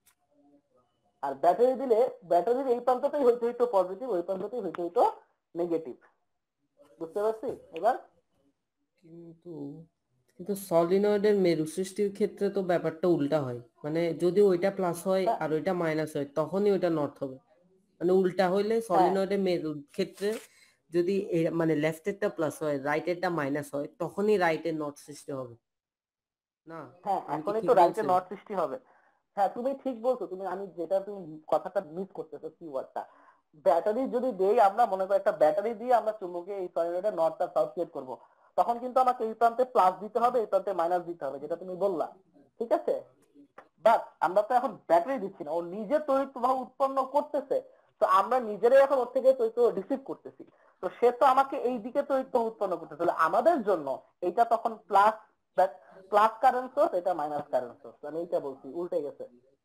আর ব্যাটারি দিলে ব্যাটারির এই প্রান্তটাই হইতে হইতো পজিটিভ, ওই প্রান্তটাই হইতে হইতো নেগেটিভ। বুঝতে পারছি এবার? কিন্তু কিন্তু সলিনয়েডের মেরু সৃষ্টির ক্ষেত্রে তো ব্যাপারটা উল্টা হয়, মানে যদি ওইটা প্লাস হয় হ্যাঁ আর ওইটা মাইনাস হয় তখনই ওইটা নর্থ হবে। মানে উল্টা হইলে হ্যাঁ সলিনয়েডের মেরুর ক্ষেত্রে যদি এ- মানে লেফটেরটা প্লাস হয় রাইটেরটা মাইনাস হয় তখনই রাইটের নর্থ সৃষ্টি হবে না? হ্যাঁ, আমি কি এখনই ঠিক তো রাইটে বলছি? নর্থ সৃষ্টি হবে। হ্যাঁ তুমি ঠিক বলছো, তুমি আমি যেটা তুমি কথাটা মিস করতেছো কিওয়ার্ডটা, ব্যাটারি যদি দেই, আমরা মনে করি একটা ব্যাটারি দিয়ে আমরা চুম্বকে এই সলিনয়েডে নর্থ আর সাউথ ক্রিয়েট করবো, তখন কিন্তু আমাকে এই প্রান্তে প্লাস দিতে হবে, এই প্রান্তে মাইনাস দিতে হবে, যেটা তুমি বললা, ঠিক আছে? বাট আমরা তো এখন ব্যাটারি দিচ্ছি না, ও নিজে তড়িৎ প্রবাহ উৎপন্ন করতেছে, তো আমরা নিজেরাই এখন ওর থেকে তড়িৎ প্রবাহ রিসিভ করতেছি। তো সে তো আমাকে এই দিকে তড়িৎ প্রবাহ উৎপন্ন করতেছে, তাহলে আমাদের জন্য এইটা তখন প্লাস, প্লাস কারেন্ট সোর্স, এটা মাইনাস কারেন্ট সোর্স। আমি এইটা বলছি, উল্টে গেছে।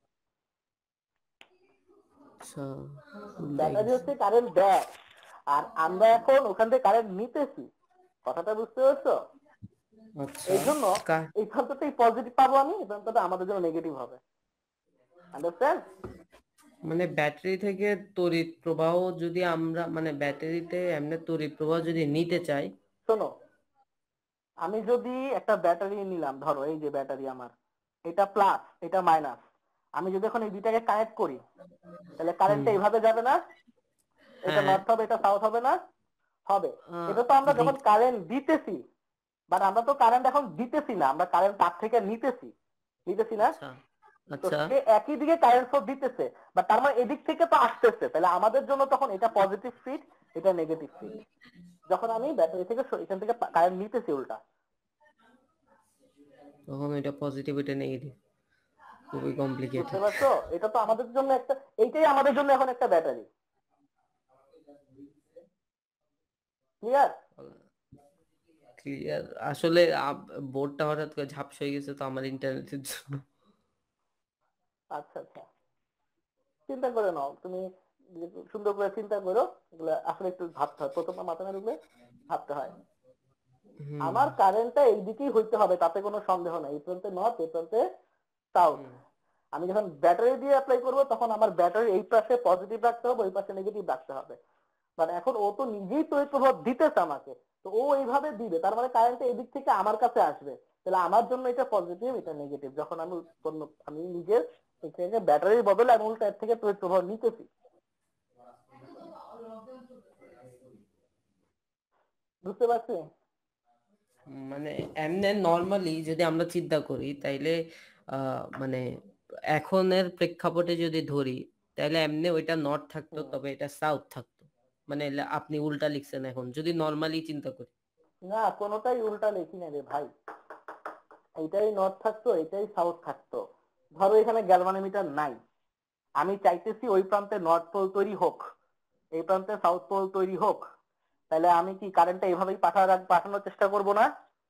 আচ্ছা, উল্টে ব্যাটারি গেছে। হচ্ছে কারেন্ট দেয়, আর আমরা এখন ওখান থেকে কারেন্ট নিতেছি। কথাটা বুঝতে পারছো? আচ্ছা, এই জন্য কা- এই প্রান্ততেই পজিটিভ পাবো আমি, এই প্রান্তটা আমাদের জন্য নেগেটিভ হবে। আন্ডারস্ট্যান্ড? মানে ব্যাটারি থেকে তড়িৎ প্রবাহ যদি আমরা মানে ব্যাটারিতে এমনি তড়িৎ প্রবাহ যদি নিতে চাই। শোনো, আমি যদি একটা ব্যাটারি নিলাম, ধরো এই যে ব্যাটারি আমার, এটা প্লাস এটা মাইনাস, আমি যদি এখন এই দুইটাকে কানেক্ট করি, তাহলে হুম। কারেন্টটা এইভাবে যাবে না? এটা হ্যাঁ। নর্থ হবে, এটা সাউথ হবে না? হবে। আহ, এটা তো আমরা যখন দিক। কারেন্ট দিতেছি, বাট আমরা তো কারেন্ট এখন দিতেছি না, আমরা কারেন্ট তার থেকে নিতেছি, নিতেছি না? আচ্ছা তো আচ্ছা। সে একই দিকে কারেন্ট সোর্স দিতেছে, বাট তার মানে এদিক থেকে তো আসতেছে, তাহলে আমাদের জন্য তখন এটা পজিটিভ ফিড, এটা নেগেটিভ ফিড, যখন আমি ব্যাটারি থেকে স- এখান থেকে কারেন্ট নিতেছি উল্টা। তখন এটা পজিটিভ এটা নেগেটিভ। খুবই বুঝতে কমপ্লিকেটেড। পারছো? এটা তো আমাদের জন্য একটা, এইটাই আমাদের জন্য এখন একটা ব্যাটারি। ক্লিয়ার? ক্লিয়ার। আসলে বোর্ডটা হঠাৎ করে ঝাপসা হয়ে গেছে তো আমার ইন্টারনেটের জন্য। আচ্ছা আচ্ছা, চিন্তা করে নাও তুমি, সুন্দর করে চিন্তা করো, এগুলো আসলে একটু ভাবতে হয়, প্রথমে মাথা না ঢুকলে ভাবতে হয়। হুম আমার কারেন্টটা এই দিকেই হইতে হবে, তাতে কোনো সন্দেহ নাই, এই প্রান্তে নর্থ, এই প্রান্তে সাউথ। হুম আমি যখন ব্যাটারি দিয়ে অ্যাপ্লাই করবো তখন আমার ব্যাটারি এই পাশে পজিটিভ রাখতে হবে, ওই পাশে নেগেটিভ রাখতে হবে। মানে এখন ও তো নিজেই তড়িৎ প্রভাব দিতেছে আমাকে, তো ও এইভাবে দিবে, তার মানে কারেন্ট এই দিক থেকে আমার কাছে আসবে, তাহলে আমার জন্য এটা পজিটিভ, এটা নেগেটিভ। যখন আমি উৎপন্ন, আমি নিজের এখানে ব্যাটারির বদলে আমি উল্টা এর থেকে তড়িৎ প্রভাব নিতেছি। বুঝতে পারছি? মানে এমনি নর্মালি যদি আমরা চিন্তা করি তাইলে আহ মানে এখনের প্রেক্ষাপটে যদি ধরি তাহলে এমনি ওইটা নর্থ থাকতো, হুম। তবে এটা সাউথ থাকতো। মানে লে- আপনি উল্টা লিখছেন এখন যদি নর্মালি চিন্তা করি। না, কোনোটাই উল্টা লিখি না রে ভাই, এইটাই নর্থ থাকতো, এটাই সাউথ থাকতো। ধরো এখানে গ্যালভানোমিটার নাই, আমি চাইতেছি ওই প্রান্তে নর্থ পোল তৈরি হোক, এই প্রান্তে সাউথ পোল তৈরি হোক, তাহলে আমি কি কারেন্টটা এইভাবেই পাঠানোর পাঠানোর চেষ্টা করব না?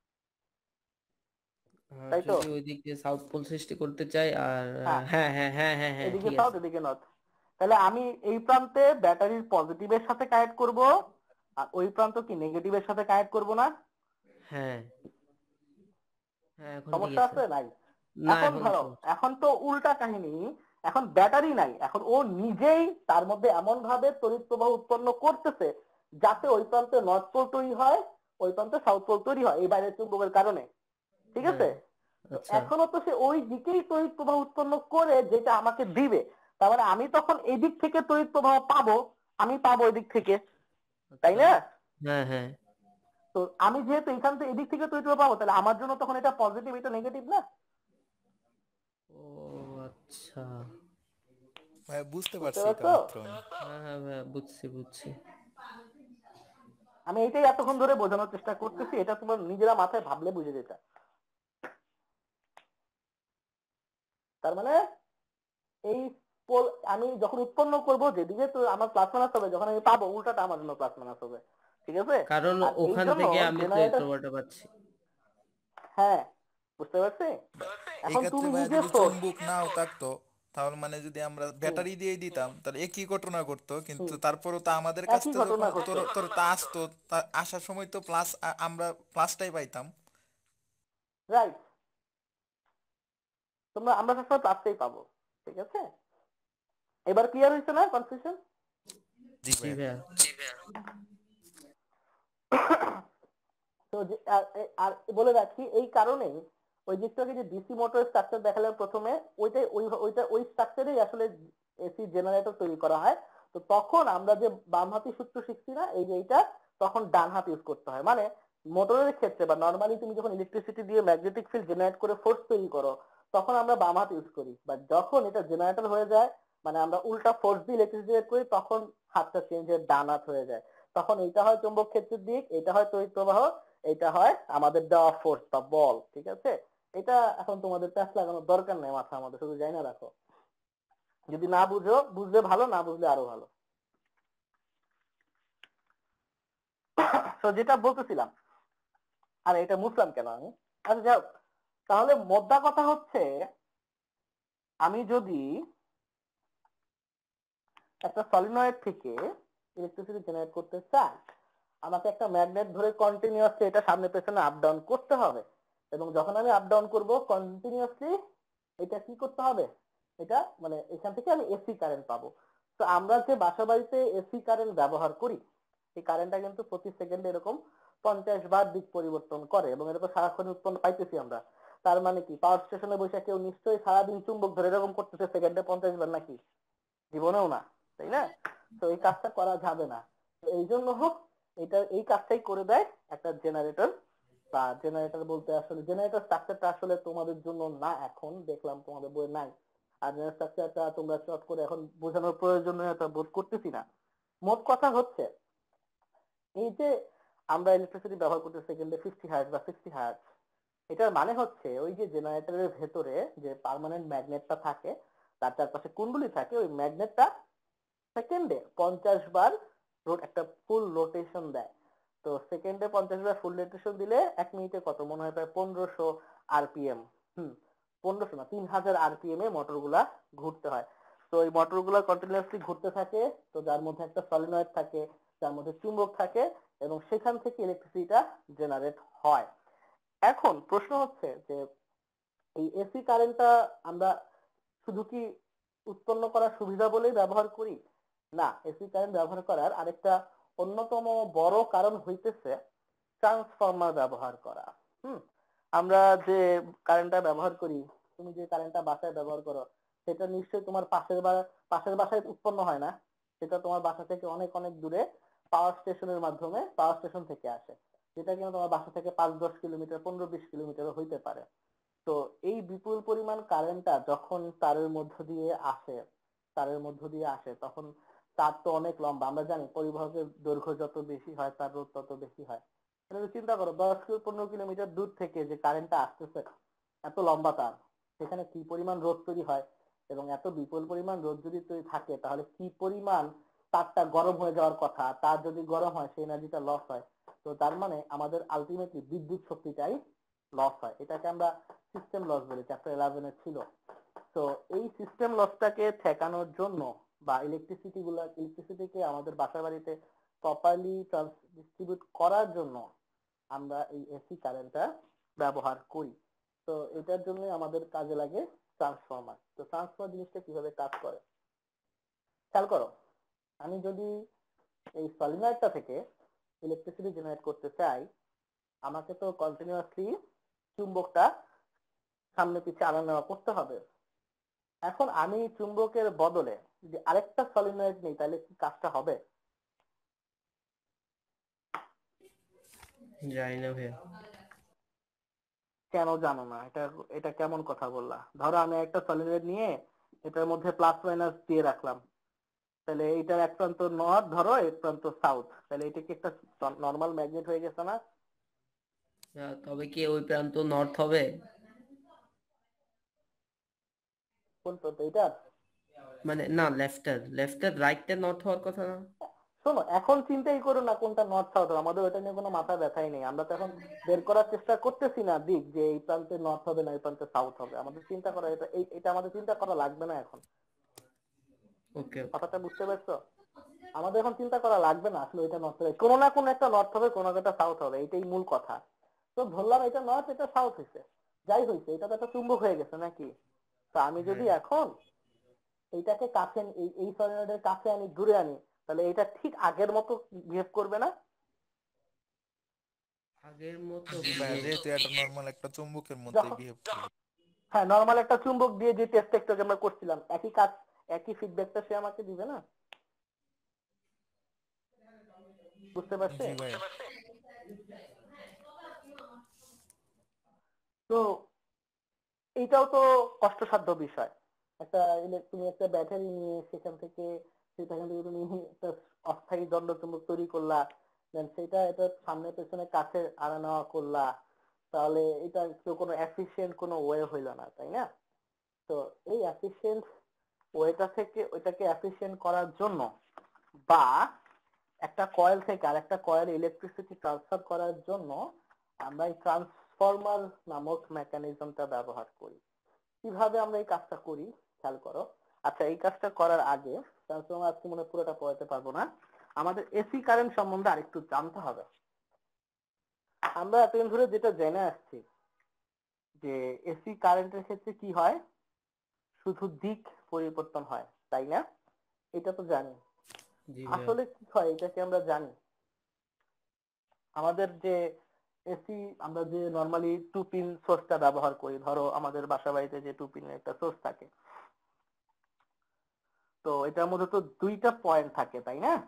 আহ, তাই তো? যদি ওই দিক দিয়ে সাউথ পোল সৃষ্টি করতে চাই আর আহ, হ্যাঁ, হ্যাঁ হ্যাঁ হ্যাঁ হ্যাঁ হ্যাঁ এদিকে ঠিক সাউথ, আছে। এদিকে নর্থ, তাহলে আমি এই প্রান্তে ব্যাটারির পজিটিভের সাথে কানেক্ট করব, আর ওই প্রান্ত কি নেগেটিভের সাথে কানেক্ট করব না? হ্যাঁ হ্যাঁ এখন ঠিক সমস্যা আছে। আছে? নাই। না এখন এখন ধরো, সমস্যা। এখন তো উল্টা কাহিনী, এখন ব্যাটারি নাই, এখন ও নিজেই তার মধ্যে এমন ভাবে তড়িৎ প্রবাহ উৎপন্ন করতেছে যাতে ওই প্রান্তে নর্থ পোল তৈরি হয়, ওই প্রান্তে সাউথ পোল তৈরি হয় এই বাইরের চুম্বকের কারণে। ঠিক হ্যাঁ আছে? তো আচ্ছা এখনো তো সে ওই দিকেই তড়িৎ প্রবাহ উৎপন্ন করে যেটা আমাকে দিবে, তার মানে আমি তখন এই দিক থেকে তড়িৎ প্রবাহ পাবো, আমি পাবো এই দিক থেকে, তাই আচ্ছা। না? হ্যাঁ হ্যাঁ। তো আমি যেহেতু এখান থেকে এদিক থেকে তড়িৎ প্রবাহ পাবো, তাহলে আমার জন্য তখন এটা পজিটিভ, এটা নেগেটিভ না? ও আচ্ছা। ভাই বুঝতে বুঝতে পারছি এটা পারছো? মাত্র আমি। হ্যাঁ হ্যাঁ হ্যাঁ বুঝছি বুঝছি। আমি এটাই এতক্ষণ ধরে বোঝানোর চেষ্টা করতেছি, এটা তোমার নিজেরা মাথায় ভাবলে বুঝে যেটা। তার মানে এই পোল আমি যখন উৎপন্ন করব, যেদিকে তো আমার প্লাস মাইনাস হবে, যখন আমি পাবো উল্টাটা আমার জন্য প্লাস মাইনাস হবে। ঠিক আছে? কারণ আর এই ওখান জন্য থেকে আমি তড়িৎ জেনারেটর, প্রবাহটা পাচ্ছি। হ্যাঁ বুঝতে পারছি। বা- এই এখন ক্ষেত্রে তুমি ভাই নিজে যদি সোর্স। চুম্বক নাও থাকতো, তাহলে মানে যদি আমরা হুম ব্যাটারি দিয়ে দিতাম তাহলে একই ঘটনা ঘটতো, কিন্তু হুম, তারপরও তো আমাদের কাছ একই থেকে যখন ঘটনা তোর ঘটতো। তোর তা আসতো, তা আসার সময় তো প্লাস, আমরা প্লাসটাই পাইতাম। রাইট, তোমরা আমরা সবসময় প্লাসটাই পাবো। ঠিক আছে? এবার ক্লিয়ার হয়েছে না কনফিউশন? জি জি ভাইয়া। ভাইয়া। তো যে আর আর বলে রাখি, এই কারণেই ওই দিকটাকে যে ডিসি মোটর স্ট্রাকচার দেখালাম প্রথমে, ওইটাই ওই ওইটা ওই স্ট্রাকচারেই আসলে এসি জেনারেটর তৈরি করা হয়। তো তখন আমরা যে বাম হাতি সূত্র শিখছি না, এই যে এইটা, তখন ডান হাত ইউজ করতে হয়। মানে মোটরের ক্ষেত্রে বা নর্মালি তুমি যখন ইলেকট্রিসিটি দিয়ে ম্যাগনেটিক ফিল্ড জেনারেট করে ফোর্স তৈরি করো, তখন আমরা বাম হাত ইউজ করি। বাট যখন এটা জেনারেটর হয়ে যায়, মানে আমরা উল্টা ফোর্স দিয়ে ইলেকট্রিসিটি জেনারেট করি, তখন হাতটা চেঞ্জ হয়ে ডান হাত হয়ে যায়। তখন এটা হয় চৌম্বক ক্ষেত্রের দিক, এটা হয় তড়িৎ প্রবাহ, এটা হয় আমাদের দেওয়া ফোর্স বা বল। ঠিক আছে? এটা এখন তোমাদের প্যাচ লাগানোর দরকার নেই মাথা আমাদের, শুধু জানা রাখো। যদি না বুঝো, বুঝলে ভালো, না বুঝলে আরো ভালো। তো যেটা বলতেছিলাম, আর এটা মুছলাম কেন আমি? আচ্ছা যাও, তাহলে মোদ্দা কথা হচ্ছে, আমি যদি একটা সলিনয়েড থেকে ইলেকট্রিসিটি জেনারেট করতে চাই, আমাকে একটা ম্যাগনেট ধরে কন্টিনিউয়াসলি এটা সামনে পেছনে আপ ডাউন করতে হবে, এবং যখন আমি আপ ডাউন করবো কন্টিনিউয়াসলি, এটা কি করতে হবে, এটা মানে এখান থেকে আমি এসি কারেন্ট পাবো। তো আমরা যে বাসা বাড়িতে এসি কারেন্ট ব্যবহার করি, এই কারেন্টটা কিন্তু প্রতি সেকেন্ডে এরকম পঞ্চাশ বার দিক পরিবর্তন করে, এবং এরকম সারাক্ষণ উৎপন্ন পাইতেছি আমরা। তার মানে কি, পাওয়ার স্টেশনে বসে কেউ নিশ্চয়ই সারাদিন চুম্বক ধরে এরকম করতেছে সেকেন্ডে পঞ্চাশ বার, নাকি? জীবনেও না, তাই না? তো এই কাজটা করা যাবে না। তো এই জন্য হোক, এটা এই কাজটাই করে দেয় একটা জেনারেটর। বা জেনারেটর বলতে আসলে জেনারেটর স্ট্রাকচারটা আসলে তোমাদের জন্য না, এখন দেখলাম তোমাদের বইয়ে নাই। আর জেনারেটর স্ট্রাকচারটা তোমরা চট করে এখন বোঝানোর প্রয়োজনীয়তা বোধ করতেছি না। মোট কথা হচ্ছে, এই যে আমরা ইলেকট্রিসিটি ব্যবহার করতে সেকেন্ডে ফিফটি হার্টজ বা সিক্সটি হার্টজ, এটার মানে হচ্ছে ওই যে জেনারেটরের ভেতরে যে পার্মানেন্ট ম্যাগনেটটা থাকে তার চারপাশে কুণ্ডলী থাকে, ওই ম্যাগনেটটা সেকেন্ডে পঞ্চাশ বার রোট একটা ফুল রোটেশন দেয়। তো সেকেন্ডে পঞ্চাশ বার ফুল রোটেশন দিলে এক মিনিটে কত মনে হয় প্রায় পনেরোশো আরপিএম। হুম, পনেরোশো না তিন হাজার আরপিএম এ মোটর গুলা ঘুরতে হয়। তো ওই মোটর গুলা কন্টিনিউয়াসলি ঘুরতে থাকে, তো যার মধ্যে একটা সলিনয়েড থাকে, যার মধ্যে চুম্বক থাকে, এবং সেখান থেকে ইলেকট্রিসিটিটা জেনারেট হয়। এখন প্রশ্ন হচ্ছে যে এই এসি কারেন্টটা আমরা শুধু কি উৎপন্ন করার সুবিধা বলেই ব্যবহার করি? না, এসি কারেন্ট ব্যবহার করার আরেকটা অন্যতম বড় কারণ হইতেছে ট্রান্সফরমার ব্যবহার করা। হুম, আমরা যে কারেন্টটা ব্যবহার করি, তুমি যে কারেন্টটা বাসায় ব্যবহার করো, সেটা নিশ্চয়ই তোমার পাশের বা পাশের বাসায় উৎপন্ন হয় না, সেটা তোমার বাসা থেকে অনেক অনেক দূরে পাওয়ার স্টেশনের মাধ্যমে পাওয়ার স্টেশন থেকে আসে, যেটা কিনা তোমার বাসা থেকে পাঁচ দশ কিলোমিটার পনেরো বিশ কিলোমিটারও হইতে পারে। তো এই বিপুল পরিমাণ কারেন্টটা যখন তারের মধ্য দিয়ে আসে তারের মধ্য দিয়ে আসে তখন তার তো অনেক লম্বা, আমরা জানি পরিবাহকের দৈর্ঘ্য যত বেশি হয় তার রোধ তত বেশি হয়। তাহলে চিন্তা করো দশ কিলো পনেরো কিলোমিটার দূর থেকে যে কারেন্টটা আসতেছে, এত লম্বা তার, সেখানে কি পরিমাণ রোদ তৈরি হয়, এবং এত বিপুল পরিমাণ রোদ যদি তৈরি থাকে তাহলে কি পরিমাণ তারটা গরম হয়ে যাওয়ার কথা, তার যদি গরম হয় সেই এনার্জিটা লস হয়। তো তার মানে আমাদের আলটিমেটলি বিদ্যুৎ শক্তিটাই লস হয়। এটাকে আমরা সিস্টেম লস বলি, চ্যাপ্টার ইলেভেন এর ছিল। তো এই সিস্টেম লসটাকে ঠেকানোর জন্য বা ইলেকট্রিসিটি গুলা ইলেকট্রিসিটিকে আমাদের বাসা বাড়িতে প্রপারলি ডিস্ট্রিবিউট করার জন্য আমরা এই এসি কারেন্টটা ব্যবহার করি। তো এটার জন্য আমাদের কাজে লাগে ট্রান্সফরমার। তো ট্রান্সফরমার জিনিসটা কিভাবে কাজ করে খেয়াল করো, আমি যদি এই সলিনয়েডটা থেকে ইলেকট্রিসিটি জেনারেট করতে চাই, আমাকে তো কন্টিনিউয়াসলি চুম্বকটা সামনে পিছিয়ে আনা নেওয়া করতে হবে। এখন আমি চুম্বকের বদলে যদি আরেকটা সলিনয়েড নেই তাহলে কি কাজটা হবে? জানি না ভাইয়া। কেন জানো না? এটা এটা কেমন কথা বললা? ধরো আমি একটা সলিনয়েড নিয়ে এটার মধ্যে প্লাস মাইনাস দিয়ে রাখলাম, তাহলে এইটার এক প্রান্ত নর্থ ধরো এক প্রান্ত সাউথ, তাহলে এটা কি একটা নর্মাল ম্যাগনেট হয়ে গেছে না? আহ, তবে কি ওই প্রান্ত নর্থ হবে? কোন প্রান্ত এটা? মানে না, লেফটের লেফটের রাইটের নর্থ হওয়ার কথা না? শোনো, এখন চিন্তাই করো না কোনটা নর্থ সাউথ, আমাদের ওটা নিয়ে কোনো মাথা ব্যথাই নেই। আমরা তো এখন বের করার চেষ্টা করতেছি না দিক যে এই প্রান্তে নর্থ হবে না এই প্রান্তে সাউথ হবে। আমাদের চিন্তা করা এটা এই- এটা আমাদের চিন্তা করা লাগবে না এখন। ওকে ওকে। কথাটা বুঝতে পারছো? আমাদের এখন চিন্তা করা লাগবে না আসলে এটা নর্থ হবে, কোনো না কোনো একটা নর্থ হবে কোনো একটা সাউথ হবে, এটাই মূল কথা। তো ধরলাম এটা নর্থ এটা সাউথ হয়েছে, যাই হয়েছে এটা তো একটা চুম্বক হয়ে গেছে নাকি? তো আমি যদি হ্যাঁ, এখন এইটাকে কাছে আনি- এই এই সলিনয়েডের কাছে আনি দূরে আনি, তাহলে এটা ঠিক আগের মতো বিহেভ করবে না? আগের মতো জি ভাইয়া, behave- যেহেতু এটা নর্মাল একটা চুম্বকের মতোই যখন বিহেভ করবে। হ্যাঁ নর্মাল একটা চুম্বক দিয়ে যে টেস্ট একটু আমরা করছিলাম একই কাজ একই ফিডব্যাকটা সে আমাকে দিবে না? বুঝতে পারছি? জি ভাইয়া। তো এইটাও তো কষ্টসাধ্য বিষয়। একটা ইলে- তুমি একটা ব্যাটারি নিয়ে সেখান থেকে সেখান থেকে তুমি একটা অস্থায়ী দণ্ড চুম্বক তৈরি করলা, দেন সেটা এটা সামনে পেছনে কাছে আনা নেওয়া করলা, তাহলে এটা তো কোনো এফিশিয়েন্ট কোনো ওয়ে হইলো না, তাই না? তো এই এফিশিয়েন্ট ওয়েটা থেকে ওইটাকে এফিশিয়েন্ট করার জন্য বা একটা কয়েল থেকে আরেকটা কয়েলে ইলেকট্রিসিটি ট্রান্সফার করার জন্য আমরা এই ট্রান্সফরমার নামক মেকানিজমটা ব্যবহার করি। কিভাবে আমরা এই কাজটা করি খেয়াল করো। আচ্ছা, এই কাজটা করার আগে ট্রান্সফরমার আজকে মনে হয় পুরোটা পড়াতে পারবো না, আমাদের এসি কারেন্ট সম্বন্ধে আরেকটু জানতে হবে। আমরা এতদিন ধরে যেটা জেনে আসছি যে এসি কারেন্টের ক্ষেত্রে কি হয়, শুধু দিক পরিবর্তন হয়, তাই না? এটা তো জানি। জি ভাইয়া। আসলে কি হয় এটা কি আমরা জানি? আমাদের যে এসি আমরা যে নরমালি টু পিন সোর্সটা ব্যবহার করি, ধরো আমাদের বাসা বাড়িতে যে টু পিনের একটা সোর্স থাকে, তো এটার মধ্যে তো দুইটা পয়েন্ট থাকে, তাই না?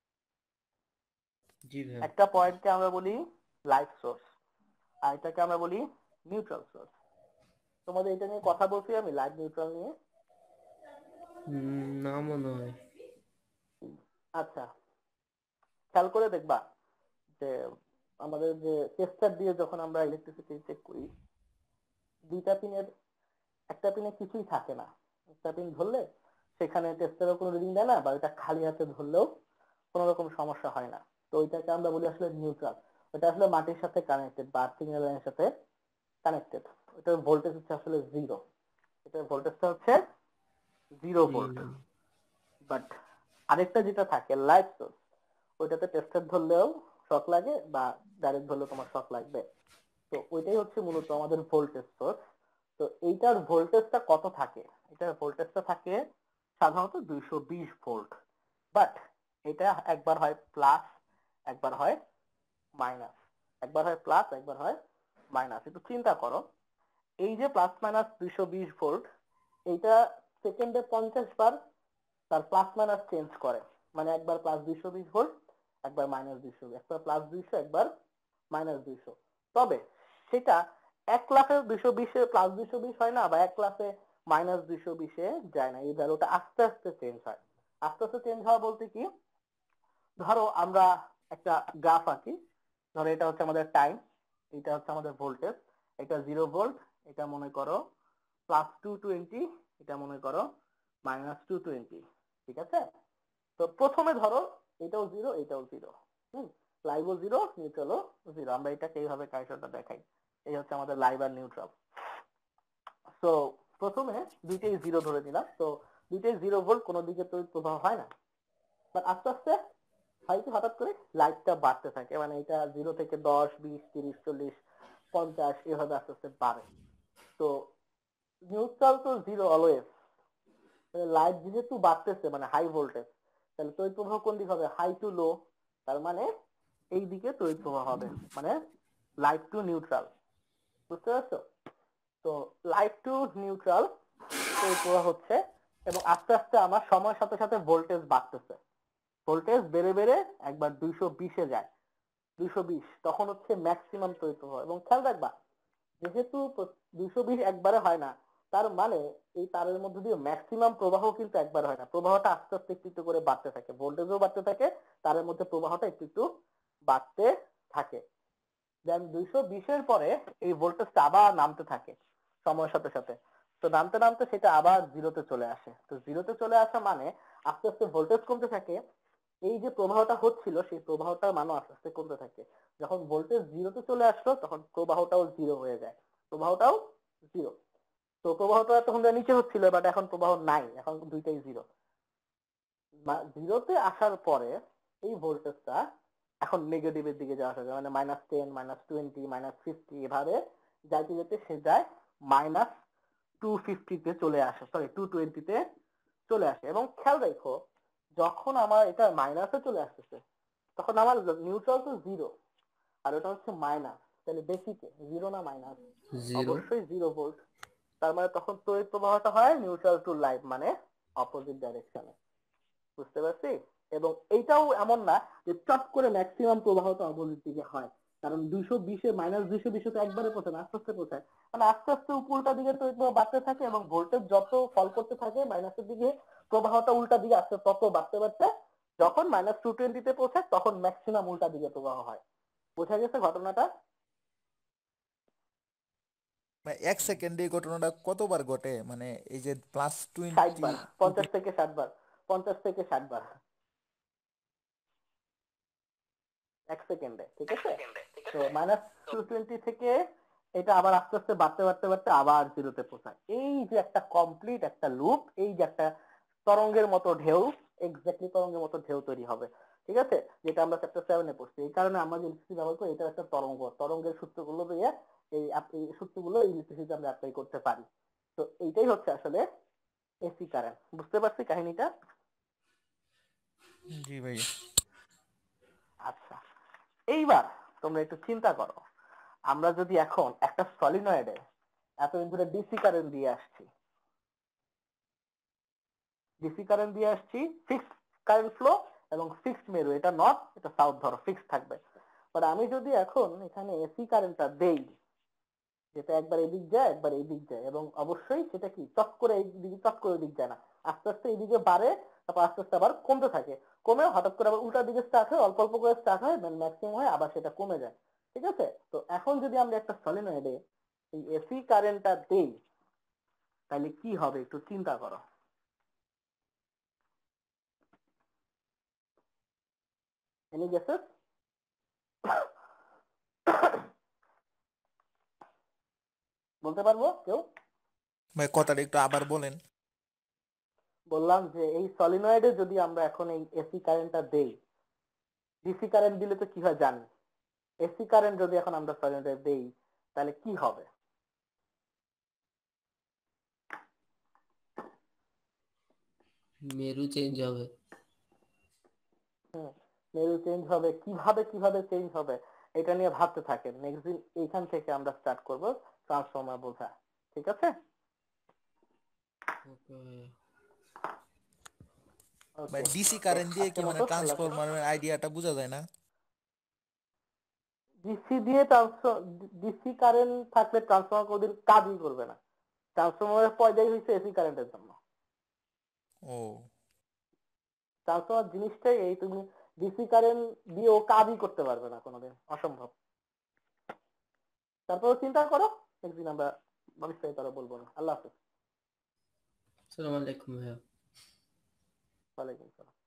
জি ভাইয়া। একটা পয়েন্টকে আমরা বলি লাইট সোর্স, আর এটাকে আমরা বলি নিউট্রাল সোর্স। তোমাদের এটা নিয়ে কথা বলছি আমি, লাইট নিউট্রাল নিয়ে। উম, না মনে হয়। আচ্ছা, খেয়াল করে দেখবা যে আমাদের যে টেস্টার দিয়ে যখন আমরা ইলেকট্রিসিটি চেক করি, দুইটা পিনের একটা পিনে কিছুই থাকে না, একটা পিন ধরলে সেখানে টেস্টেরও কোনো রিডিং দেয় না, বা এটা খালি হাতে ধরলেও কোনো রকম সমস্যা হয় না। তো ওইটাকে আমরা বলি আসলে নিউট্রাল। ওটা আসলে মাটির সাথে কানেক্টেড বা আর্থিং লাইনের সাথে কানেক্টেড। ওটার ভোল্টেজ হচ্ছে আসলে জিরো, এটার ভোল্টেজটা হচ্ছে জিরো ভোল্ট। বাট আরেকটা যেটা থাকে লাইট সোর্স, ওইটাতে টেস্টার ধরলেও শক লাগে বা ডাইরেক্ট ধরলেও তোমার শক লাগবে। তো ওইটাই হচ্ছে মূলত আমাদের ভোল্টেজ সোর্স। তো এইটার ভোল্টেজটা কত থাকে? এটার ভোল্টেজটা থাকে সাধারণত দুইশো বিশ ভোল্ট। বাট এটা একবার হয় প্লাস, একবার হয় মাইনাস, একবার হয় প্লাস, একবার হয় মাইনাস। একটু চিন্তা করো, এই যে প্লাস মাইনাস দুইশো বিশ ভোল্ট, এইটা সেকেন্ডে পঞ্চাশ বার তার প্লাস মাইনাস চেঞ্জ করে। মানে একবার প্লাস দুইশো বিশ ভোল্ট, একবার মাইনাস দুইশো, একবার প্লাস দুইশো, একবার মাইনাস দুইশো। তবে সেটা এক ক্লাসে দুইশো বিশে প্লাস দুইশো বিশ হয় না, বা এক ক্লাসে মাইনাস দুইশো বিশে যায় না। এই ভ্যালুটা আস্তে আস্তে চেঞ্জ হয়। আস্তে আস্তে চেঞ্জ হওয়া বলতে কি, ধরো আমরা একটা গ্রাফ আঁকি, ধরো এটা হচ্ছে আমাদের টাইম, এটা হচ্ছে আমাদের ভোল্টেজ, এটা জিরো ভোল্ট, এটা মনে করো প্লাস টু টোয়েন্টি, এটা মনে করো মাইনাস টু টোয়েন্টি। ঠিক আছে? তো প্রথমে ধরো এটাও জিরো, এটাও জিরো, হুম, লাইভও জিরো, নিউট্রালও জিরো। আমরা এটাকে এইভাবে কাইসরটা দেখাই, এই হচ্ছে আমাদের লাইভ আর নিউট্রাল। সো প্রথমে দুইটাই জিরো ধরে নিলাম, তো দুইটাই জিরো ভোল্ট, কোনো দিকে তো প্রবাহ হয় না। বাট আস্তে আস্তে হয় কি, হঠাৎ করে লাইটটা বাড়তে থাকে, মানে এটা জিরো থেকে দশ, বিশ, তিরিশ, চল্লিশ, পঞ্চাশ এভাবে আস্তে আস্তে বাড়ে। তো নিউট্রাল তো জিরো অলওয়েজ, লাইট যেহেতু বাড়তেছে মানে হাই ভোল্টেজ, তাহলে তড়িৎ প্রবাহ কোন দিক হবে? High to low. তার মানে এই দিকে তড়িৎ প্রবাহ হবে, মানে লাইট টু নিউট্রাল। বুঝতে পারছো? তো লাইট টু নিউট্রাল তড়িৎ প্রবাহ হচ্ছে, এবং আস্তে আস্তে আমার সময়ের সাথে সাথে ভোল্টেজ বাড়তেছে। ভোল্টেজ বেড়ে বেড়ে একবার দুইশো বিশে যায়, দুইশো বিশ তখন হচ্ছে ম্যাক্সিমাম তড়িৎ প্রবাহ। এবং খেয়াল রাখবা, যেহেতু দুইশো বিশ একবারে হয় না, তার মানে এই তারের মধ্যে দিয়ে ম্যাক্সিমাম প্রবাহ কিন্তু একবার হয় না, প্রবাহটা আস্তে আস্তে একটু একটু করে বাড়তে থাকে, ভোল্টেজও বাড়তে থাকে, তারের মধ্যে প্রবাহটা একটু একটু বাড়তে থাকে। দেন দুইশো বিশের পরে এই ভোল্টেজটা আবার নামতে থাকে সময়ের সাথে সাথে। তো নামতে নামতে সেটা আবার জিরোতে চলে আসে। তো জিরোতে চলে আসা মানে আস্তে আস্তে ভোল্টেজ কমতে থাকে, এই যে প্রবাহটা হচ্ছিল সেই প্রবাহটার মানও আস্তে আস্তে কমতে থাকে। যখন ভোল্টেজ জিরোতে চলে আসলো তখন প্রবাহটাও জিরো হয়ে যায়, প্রবাহটাও জিরো। তো প্রবাহটা তখন নিচে হচ্ছিল, বাট এখন প্রবাহ নাই, এখন দুইটাই জিরো। জিরোতে আসার পরে এই ভোল্টেজটা এখন নেগেটিভের দিকে যাওয়া শুরু করে, মানে minus ten, minus twenty, minus fifty, এভাবে যাইতে যেতে সে যায় মাইনাস টু ফিফটিতে চলে আসে, সরি টু টোয়েন্টিতে চলে আসে। এবং খেয়াল রেখো, যখন আমার এটা মাইনাসে চলে আসতেছে তখন আমার নিউট্রাল তো জিরো, আর ওটা হচ্ছে মাইনাস, তাহলে বেসিকে জিরো না মাইনাস? জিরো। অবশ্যই জিরো ভোল্ট। তার মানে তখন তড়িৎ প্রবাহটা হয় নিউট্রাল টু লাইভ, মানে অপোজিট ডাইরেকশনে। বুঝতে পারছি? এবং এইটাও এমন না যে চট করে ম্যাক্সিমাম প্রবাহটা অপোজিট দিকে হয়, কারণ দুইশো বিশে মাইনাস দুইশো বিশে তো একবারে পৌঁছায় না, আস্তে আস্তে পৌঁছায়। মানে আস্তে আস্তে উল্টা দিকে তড়িৎ প্রবাহ বাড়তে থাকে, এবং ভোল্টেজ যত ফল করতে থাকে মাইনাসের দিকে, প্রবাহটা উল্টা দিকে আসতে তত বাড়তে বাড়তে যখন মাইনাস টু টোয়েন্টিতে পৌঁছায় তখন ম্যাক্সিমাম উল্টা দিকে প্রবাহ হয়। বোঝা গেছে ঘটনাটা? মানে এক সেকেন্ডে এই ঘটনাটা কতবার ঘটে? মানে এই যে প্লাস ষাট টোয়েন্টি বার, টু পঞ্চাশ থেকে ষাট বার, পঞ্চাশ থেকে ষাট বার এক সেকেন্ডে। ঠিক আছে? তো মাইনাস টু টোয়েন্টি থেকে এটা আবার আস্তে আস্তে বাড়তে বাড়তে বাড়তে আবার জিরোতে পৌঁছায়। এই যে একটা কমপ্লিট একটা লুপ, এই যে একটা তরঙ্গের মতো ঢেউ, এক্স্যাক্টলি তরঙ্গের মতো ঢেউ তৈরি হবে। ঠিক আছে? যেটা আমরা চ্যাপ্টার সেভেনে পড়ছি। এই কারণে আমরা যে ইলেকট্রিসিটি ব্যবহার করি, এটা একটা তরঙ্গ, তরঙ্গের সূত্রগুলো দিয়ে এই এই সূত্রগুলো ইলেকট্রিসিটিতে আমরা অ্যাপ্লাই করতে পারি। তো এইটাই হচ্ছে আসলে এসি কারেন্ট। বুঝতে পারছি কাহিনীটা? জি ভাই। আচ্ছা, এইবার তোমরা একটু চিন্তা করো, আমরা যদি এখন একটা সলিনয়েডে এতদিন ধরে ডিসি কারেন্ট দিয়ে আসছি, ডিসি কারেন্ট দিয়ে আসছি, ফিক্সড কারেন্ট ফ্লো এবং ফিক্সড মেরু, এটা নর্থ এটা সাউথ ধরো ফিক্সড থাকবে। বাট আমি যদি এখন এখানে এসি কারেন্টটা দেই, যেটা একবার এদিক যায় একবার এই দিক যায়, এবং অবশ্যই সেটা কি চট করে এই দিকে চট করে দিক যায় না, আস্তে আস্তে এইদিকে বাড়ে, তারপর আস্তে আস্তে আবার কমতে থাকে, কমে হঠাৎ করে আবার উল্টা দিকে স্টার্ট হয়, অল্প অল্প করে স্টার্ট হয়, ম্যাক্সিমাম হয়, আবার সেটা কমে যায়। ঠিক আছে? তো এখন যদি আমরা একটা সলিনয়েডে এই এসি কারেন্টটা দেই তাহলে কি হবে একটু চিন্তা করো। Any guesses? বলতে পারবো কেউ? ভাই কথাটা একটু আবার বলেন। বললাম যে এই সলিনয়েডে যদি আমরা এখন এই এসি কারেন্টটা দেই, ডিসি কারেন্ট দিলে তো কি হয় জানি, এসি কারেন্ট যদি এখন আমরা সলিনয়েডে দেই তাহলে কি হবে? মেরু চেঞ্জ হবে। হুম, মেরু চেঞ্জ হবে, কিভাবে কিভাবে চেঞ্জ হবে এটা নিয়ে ভাবতে থাকেন। নেক্সট দিন এইখান থেকে আমরা স্টার্ট করব ট্রান্সফর্মার বোঝা। ঠিক আছে? ওকে ভাইয়া। ভাই ওকে, ডিসি তো কারেন্ট দিয়ে কি আজকের মানে মতো আল্লাহ হাফেজ। ট্রান্সফরমারের আইডিয়াটা বোঝা যায় না? ডিসি দিয়ে ট্রান্সফর ডিসি কারেন্ট থাকলে ট্রান্সফর্মার কোনদিন কাজই করবে না। ট্রান্সফর্মারের পয়দাই হচ্ছে এসি কারেন্টের জন্য। ও ট্রান্সফর্মার জিনিসটাই এই, তুমি ডিসি কারেন্ট দিয়ে ও কাজই করতে পারবে না কোনোদিন, অসম্ভব। তারপর চিন্তা করো, একদিন আমরা বিস্তারিত আরো বলবো না। আল্লাহ হাফেজ। আসসালামু আলাইকুম ভাইয়া। ওয়ালাইকুম আসসালাম।